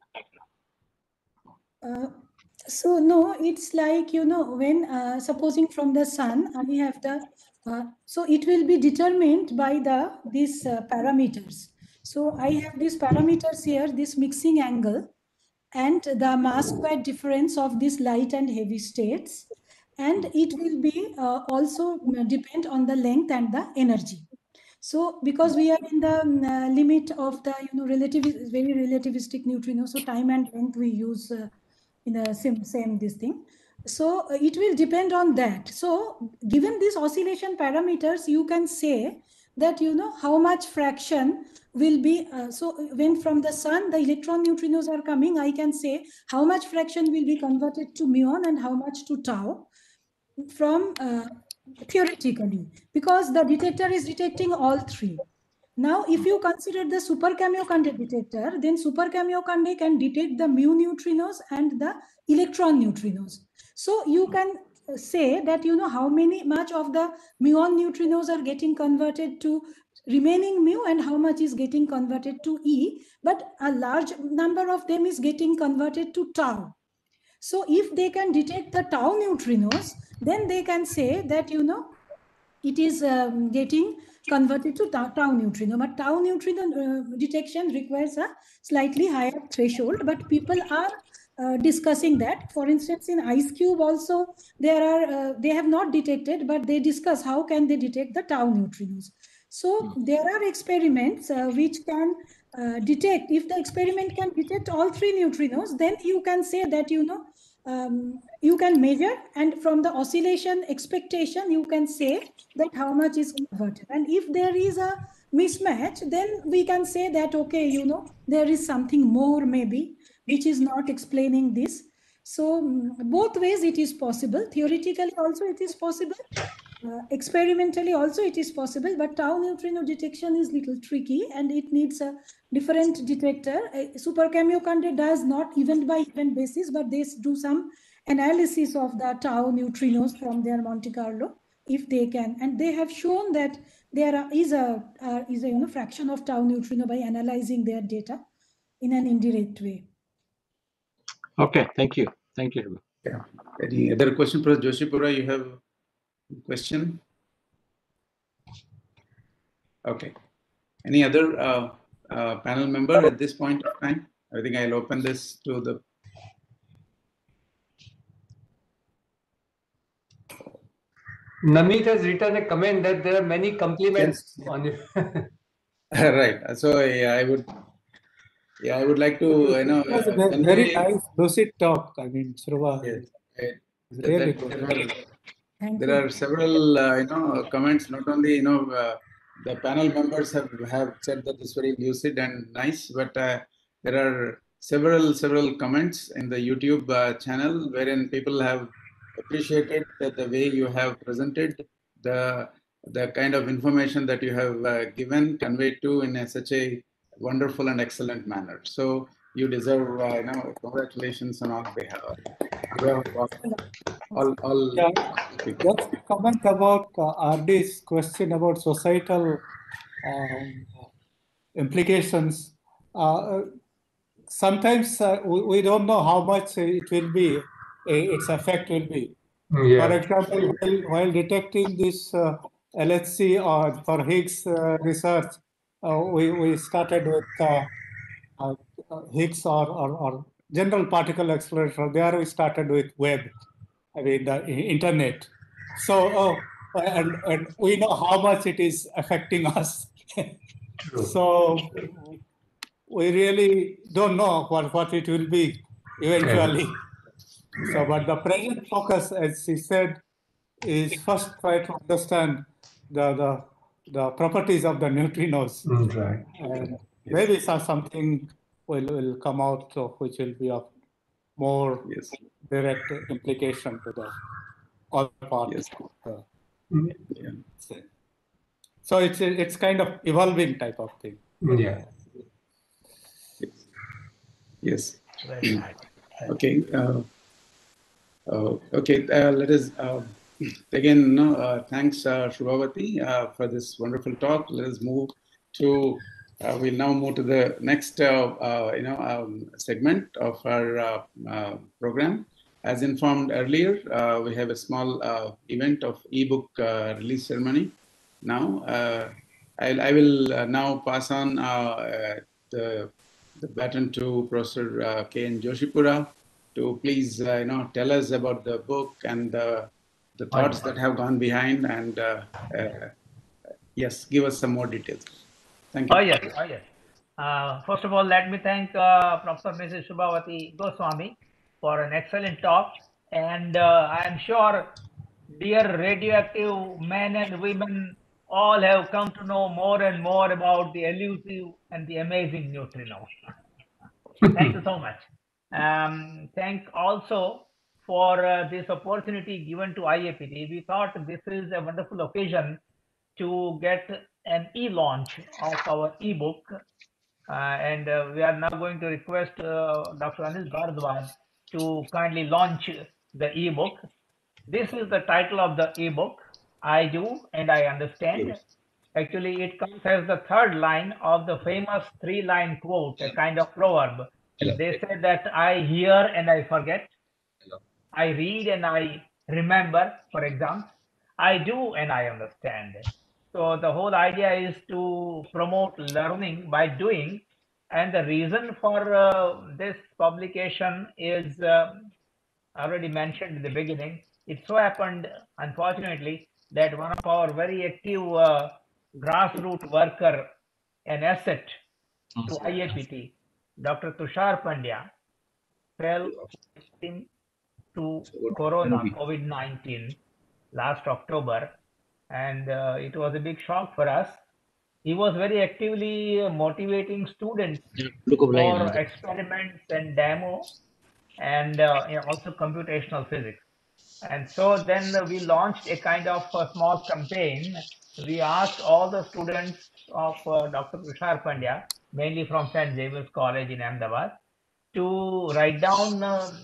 Uh, so no, it's like, you know, when uh, supposing from the sun, I have the, uh, so it will be determined by the, these uh, parameters. So I have these parameters here, this mixing angle and the mass square difference of these light and heavy states. And it will be uh, also depend on the length and the energy. So because we are in the um, uh, limit of the, you know, relative, very relativistic neutrino, so time and length we use uh, in the same, same this thing. So uh, it will depend on that. So given these oscillation parameters, you can say that, you know, how much fraction will be, uh, so when from the sun, the electron neutrinos are coming, I can say how much fraction will be converted to muon and how much to tau from uh, theoretically, because the detector is detecting all three. Now, if you consider the super Kamiokande detector, then super Kamiokande can detect the mu neutrinos and the electron neutrinos. So you can say that, you know, how many much of the muon neutrinos are getting converted to remaining mu and how much is getting converted to E, but a large number of them is getting converted to tau. So if they can detect the tau neutrinos, then they can say that, you know, it is um, getting converted to tau, tau neutrino. But tau neutrino uh, detection requires a slightly higher threshold, but people are uh, discussing that. For instance, in IceCube also, there are uh, they have not detected, but they discuss how can they detect the tau neutrinos. So there are experiments uh, which can uh, detect, if the experiment can detect all three neutrinos, then you can say that, you know, um, you can measure, and from the oscillation expectation, you can say that how much is converted. And if there is a mismatch, then we can say that, okay, you know, there is something more maybe, which is not explaining this. So um, both ways it is possible. Theoretically also it is possible. Uh, experimentally also it is possible, but tau neutrino detection is little tricky and it needs a different detector. Uh, Super Kamiokande does not event by event basis, but they do some analysis of the tau neutrinos from their Monte Carlo, if they can, and they have shown that there are, is a uh, is a you know fraction of tau neutrino by analyzing their data in an indirect way. Okay, thank you. Thank you. Yeah. Any other question, Professor Joshipura? You have a question? Okay. Any other uh, uh, panel member at this point of time? I think I'll open this to the. Namit has written a comment that there are many compliments Yes. on you. Right. So yeah, I would, yeah, I would like to, you know, It was a uh, ve- very convey. nice lucid talk. I mean, Shruva, Yes, I- is that- really that good. there are Thank there you. are several, uh, you know, comments. Not only, you know, uh, the panel members have have said that it's very lucid and nice, but uh, there are several several comments in the YouTube uh, channel wherein people have appreciated that the way you have presented the the kind of information that you have uh, given, conveyed to in a, such a wonderful and excellent manner. So you deserve, uh, you know, congratulations on all behalf. behalf of all, all, Yeah, people. just a comment about uh, R D's question about societal um, implications. Uh, sometimes uh, we, we don't know how much it will be, uh, its effect will be. For Yeah. example, while, while detecting this uh, L H C or for Higgs uh, research, uh, we, we started with uh, uh, Higgs or, or, or general particle accelerator. There we started with Webb, I mean the internet. So, uh, and, and we know how much it is affecting us. True. So we really don't know what, what it will be eventually. So, but the present focus, as he said, is first try to understand the, the, the properties of the neutrinos. Mm, right. And maybe some, something will, will come out of which will be of more Yes. direct implication to the other part. Yes. Uh, Yeah. so it's it's kind of evolving type of thing. Yeah. Yes. Yes. Very nice. Okay. Uh, uh, okay. Uh, let us uh, again. No, uh, thanks, uh, Shubhavati, uh, for this wonderful talk. Let us move to. Uh, we'll now move to the next, uh, uh, you know, um, segment of our uh, uh, program. As informed earlier, uh, we have a small uh, event of ebook uh, release ceremony. Now, uh, I'll, I will uh, now pass on uh, uh, the the baton to Professor uh, K N Joshipura to please, uh, you know, tell us about the book and the the thoughts that have gone behind, and uh, uh, yes, give us some more details. Thank you. Oh, yes. Oh, yes. Uh, first of all, let me thank uh, Professor Missus Shubhavati Goswami for an excellent talk. And uh, I am sure dear radioactive men and women all have come to know more and more about the elusive and the amazing neutrino. Thank you so much. Um, thank also for uh, this opportunity given to I A P T. We thought this is a wonderful occasion to get an e-launch of our e-book. Uh, and uh, we are now going to request uh, Doctor Anil Bharadwaj to kindly launch the e-book. This is the title of the e-book, I Do and I Understand. Actually, it comes as the third line of the famous three-line quote, a kind of proverb. They said that I hear and I forget, I read and I remember, for example, I do and I understand. So the whole idea is to promote learning by doing. And the reason for uh, this publication is uh, already mentioned in the beginning. It so happened, unfortunately, that one of our very active uh, grassroots worker, an asset to I A P T, Doctor Tushar Pandya, fell victim to Corona, COVID nineteen, last October, and uh, it was a big shock for us. He was very actively uh, motivating students for experiments and demo, and uh, you know, also computational physics. And so then uh, we launched a kind of a small campaign. We asked all the students of uh, Doctor Tushar Pandya, mainly from Saint Xavier's College in Ahmedabad, to write down uh,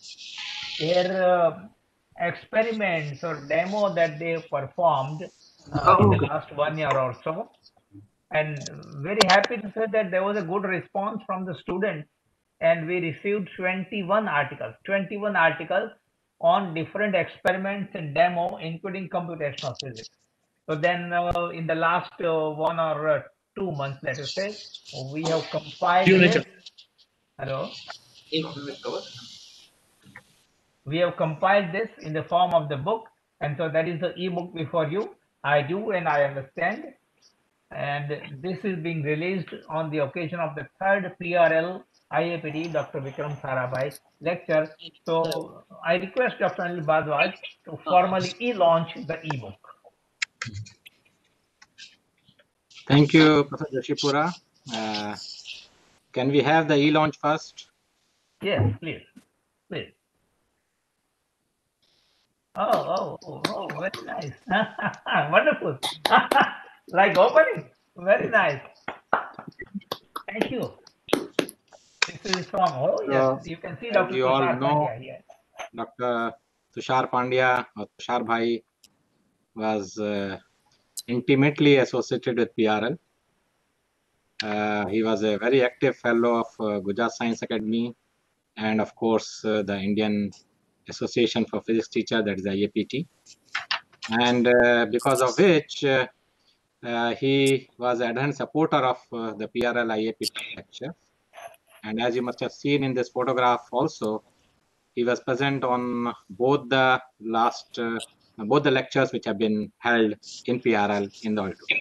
their uh, experiments or demo that they performed uh, in the last one year or so. And very happy to say that there was a good response from the students, and we received twenty-one articles, twenty-one articles on different experiments and demo, including computational physics. So then uh, in the last uh, one or uh, two months, let us say, we have compiled this. Hello? We have compiled this in the form of the book, And so that is the ebook before you. I do and I understand. And this is being released on the occasion of the third P R L I A P T Doctor Vikram Sarabhai lecture. So I request Doctor Anil Bhardwaj to formally e-launch the ebook. Thank you, Professor Joshipura. Uh, can we have the e-launch first? Yes, please, please. Oh, oh, oh, oh, very nice. Wonderful. Like opening. Very nice. Thank you. This is from, oh yes, So, you can see as Doctor you all Tushar know, Pandya here. Doctor Tushar Pandya or Tushar Bhai was uh, intimately associated with P R L. Uh, he was a very active fellow of uh, Gujarat Science Academy and of course uh, the Indian Association for Physics Teacher, that is I A P T. And uh, because of which uh, uh, he was an ardent supporter of uh, the P R L I A P T lecture. And as you must have seen in this photograph also, he was present on both the last, uh, both the lectures which have been held in P R L in the Alto.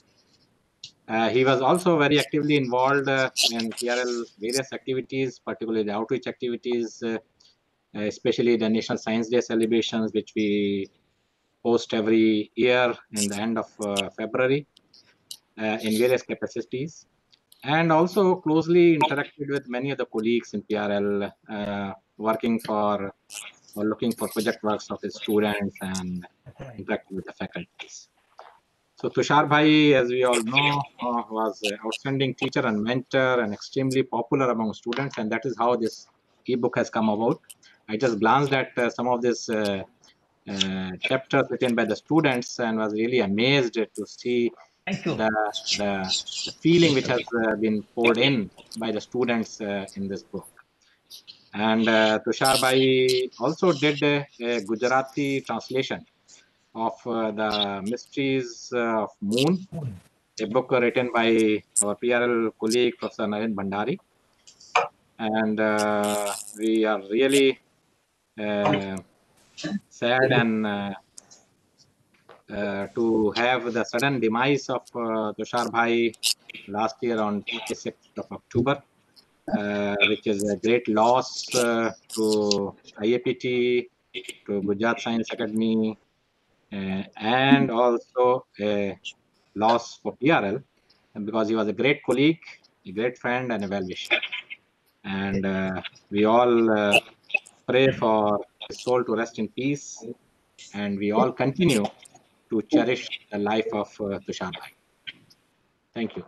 Uh, he was also very actively involved uh, in P R L various activities, particularly the outreach activities, uh, especially the National Science Day celebrations, which we host every year in the end of uh, February uh, in various capacities, and also closely interacted with many of the colleagues in P R L, uh, working for or looking for project works of his students and interacting with the faculties. So Tushar Bhai, as we all know, uh, was an outstanding teacher and mentor and extremely popular among students, and that is how this ebook has come about. I just glanced at uh, some of these uh, uh, chapters written by the students and was really amazed to see Thank you. the, the, the feeling which has uh, been poured in by the students uh, in this book. And uh, Tushar Bhai also did a, a Gujarati translation of uh, the Mysteries uh, of Moon, a book written by our P R L colleague, Professor Naren Bhandari. And uh, we are really uh, sad and uh, uh, to have the sudden demise of uh, Tushar Bhai last year on twenty-sixth of October, uh, which is a great loss uh, to I A P T, to Gujarat Science Academy, uh, and also a loss for P R L, because he was a great colleague, a great friend, and a well-wisher. And uh, we all uh, pray for his soul to rest in peace, and we all continue to cherish the life of uh, Tushar Bhai. Thank you.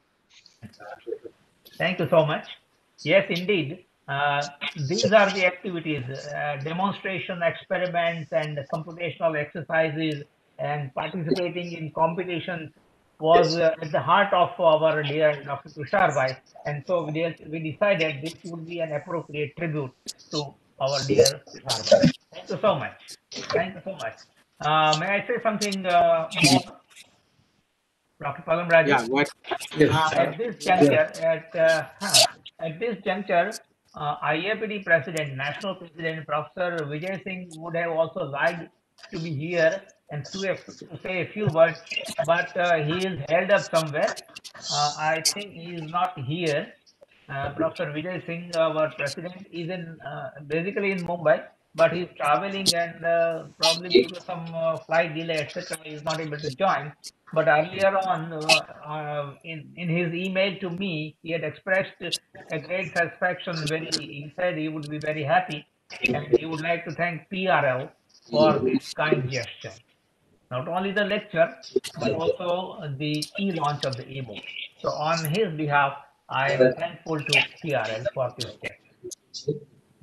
Thank you so much. Yes, indeed. Uh, these are the activities, uh, demonstration experiments and computational exercises and participating in competitions was uh, at the heart of our dear Doctor Tushar Bhai. And so we, we decided this would be an appropriate tribute to our dear Tushar Bhai. Thank you so much. Thank you so much. Uh, may I say something uh, more? Doctor Palam Raju? Yeah, what? Yes. Uh, at this juncture, at uh, huh, at this juncture, uh, I A P T President, National President, Professor Vijay Singh would have also liked to be here and to, to say a few words, but uh, he is held up somewhere. Uh, I think he is not here. Uh, Professor Vijay Singh, our president, is in uh, basically in Mumbai, but he's traveling and uh, probably due to some uh, flight delay, et cetera, he is not able to join. But earlier on, uh, uh, in in his email to me, he had expressed a great satisfaction. Very, he said he would be very happy, and he would like to thank P R L for this kind gesture. Not only the lecture, but also the e-launch of the ebook. So on his behalf, I am thankful to P R L for this gesture.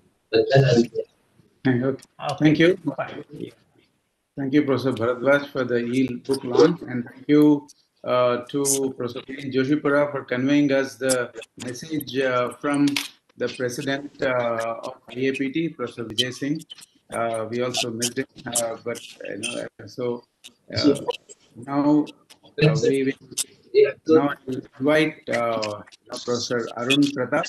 Thank you. Okay, Thank you. fine. Thank you, Professor Bharadwaj, for the e-book launch, and thank you uh, to Professor Joshipura for conveying us the message uh, from the president uh, of I A P T, Professor Vijay Singh. Uh, we also missed him, uh, but you know, so uh, now uh, we will now invite uh, Professor Arun Pratap,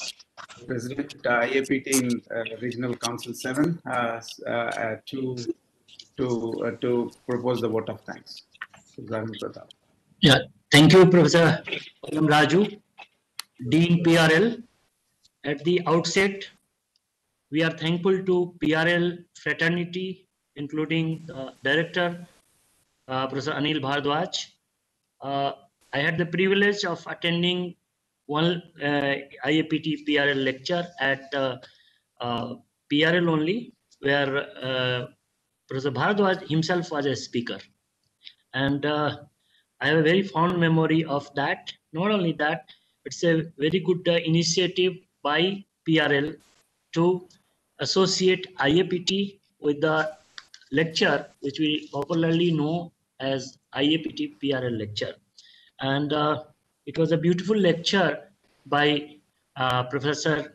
President uh, I A P T in uh, Regional Council seven, uh, uh, to to uh, to propose the vote of thanks. Ibrahim Pratap. Yeah, thank you, Professor Palam Raju, Dean P R L. At the outset, we are thankful to P R L fraternity, including the director, uh, Professor Anil Bharadwaj. Uh, I had the privilege of attending one uh, I A P T P R L lecture at uh, uh, P R L only, where uh, Professor Bharadwaj himself was a speaker. And uh, I have a very fond memory of that. Not only that, it's a very good uh, initiative by P R L to associate I A P T with the lecture, which we popularly know as I A P T P R L lecture. And uh, it was a beautiful lecture by uh, Professor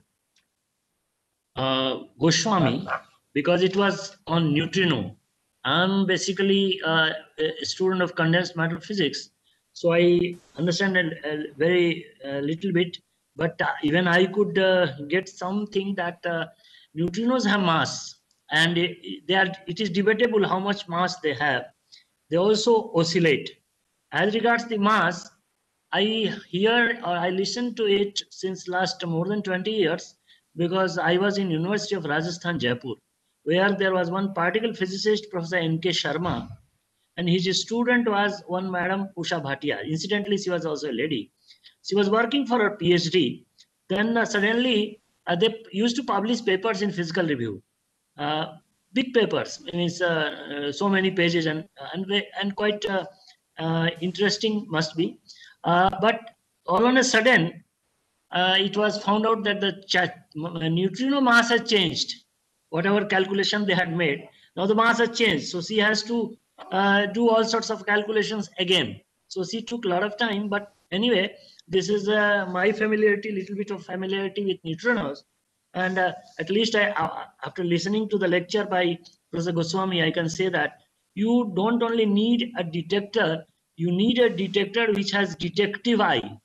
uh, Goswami, because it was on neutrino. I'm basically uh, a student of condensed matter physics, so I understand a, a very uh, little bit, but uh, even I could uh, get something that uh, neutrinos have mass, and it, they are, it is debatable how much mass they have. They also oscillate. As regards the mass, I hear or I listen to it since last more than twenty years, because I was in University of Rajasthan, Jaipur, where there was one particle physicist, Professor N K Sharma, and his student was one Madam Usha Bhatia. Incidentally, she was also a lady. She was working for her PhD. Then uh, suddenly uh, they used to publish papers in Physical Review, uh, big papers, means uh, uh, so many pages and and and quite uh, uh, interesting must be. Uh, but all on a sudden, uh, it was found out that the chat, neutrino mass has changed. Whatever calculation they had made, now the mass has changed. So she has to uh, do all sorts of calculations again. So she took a lot of time. But anyway, this is uh, my familiarity, little bit of familiarity with neutrinos. And uh, at least I, uh, after listening to the lecture by Professor Goswami, I can say that you don't only need a detector, you need a detector which has detective eye,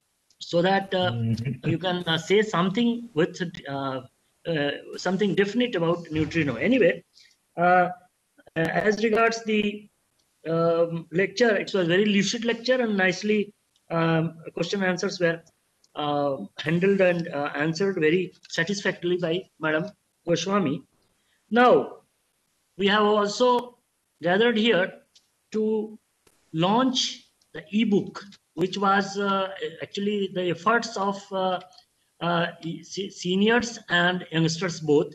so that uh, mm-hmm. you can uh, say something with uh, uh, something definite about neutrino. Anyway, uh, as regards the um, lecture, it was a very lucid lecture, and nicely um, question and answers were uh, handled and uh, answered very satisfactorily by Madam Goswami. Now, we have also gathered here to launch the e-book, which was uh, actually the efforts of uh, uh, seniors and youngsters both.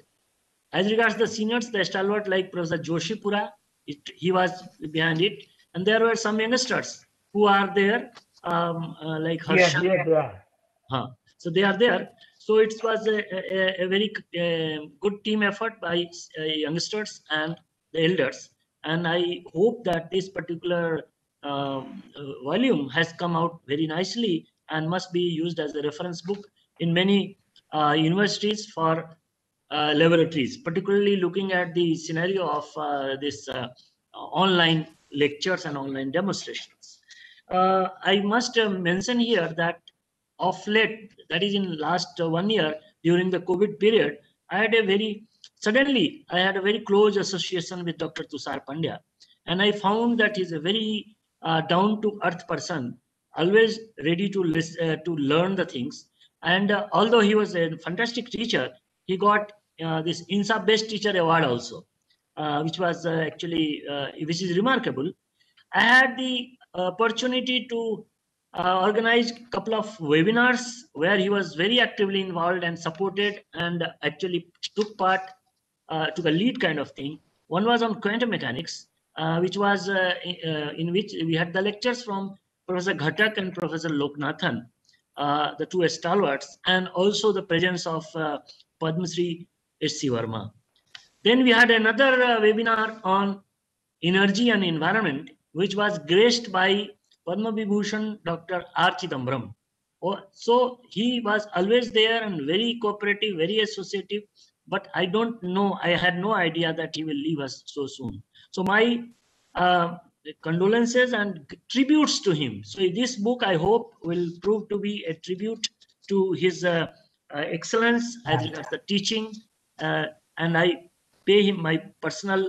As regards the seniors, the stalwart like Professor Joshipura, it, he was behind it, and there were some youngsters who are there, um, uh, like Harsha. Yes, yes, they are. Huh. So they are there. So it was a, a, a very uh, good team effort by uh, youngsters and the elders. And I hope that this particular um, uh, volume has come out very nicely and must be used as a reference book in many uh, universities for uh, laboratories, particularly looking at the scenario of uh, this uh, online lectures and online demonstrations. Uh, I must uh, mention here that of late, that is in last uh, one year, during the COVID period, I had a very, suddenly I had a very close association with Doctor Tushar Pandya. And I found that he's a very uh, down to earth person, always ready to listen, uh, to learn the things. And uh, although he was a fantastic teacher, he got uh, this INSA Best Teacher Award also, uh, which was uh, actually, uh, which is remarkable. I had the opportunity to uh, organize a couple of webinars where he was very actively involved and supported and actually took part, uh, took a lead kind of thing. One was on quantum mechanics, uh, which was uh, uh, in which we had the lectures from Professor Ghatak and Professor Loknathan, uh, the two stalwarts, and also the presence of uh, Padma Shri S C Verma. Then we had another uh, webinar on energy and environment, which was graced by Padma Vibhushan Doctor R. Chidambaram. Oh, so he was always there and very cooperative, very associative, but I don't know, I had no idea that he will leave us so soon. So my uh, condolences and tributes to him. So this book, I hope, will prove to be a tribute to his uh, uh, excellence as regards the teaching, uh, and I pay him my personal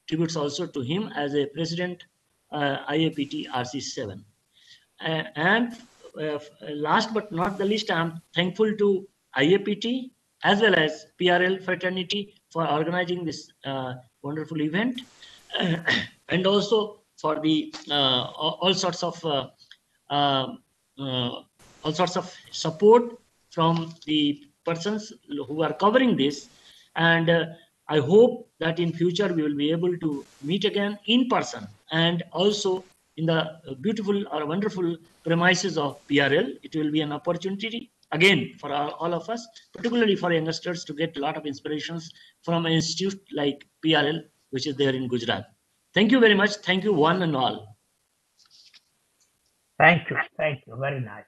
tributes also to him as a president, uh, I A P T R C seven. Uh, and uh, last but not the least, I'm thankful to I A P T as well as P R L fraternity for organizing this uh, wonderful event, and also for the uh, all, all sorts of uh, uh, uh, all sorts of support from the persons who are covering this. And uh, I hope that in future we will be able to meet again in person, and also in the beautiful or wonderful premises of P R L. It will be an opportunity again for all, all of us, particularly for youngsters, to get a lot of inspirations from an institute like P R L, which is there in Gujarat. Thank you very much. Thank you one and all. Thank you. Thank you. Very nice.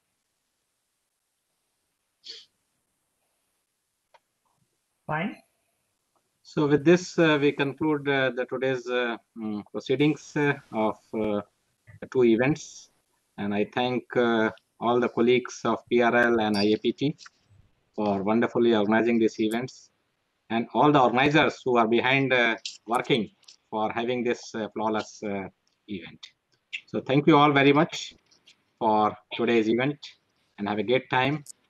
Fine. So with this, uh, we conclude uh, the today's uh, um, proceedings uh, of uh, the two events. And I thank uh, all the colleagues of P R L and I A P T for wonderfully organizing these events, and all the organizers who are behind uh, working for having this uh, flawless uh, event. So thank you all very much for today's event, and have a great time.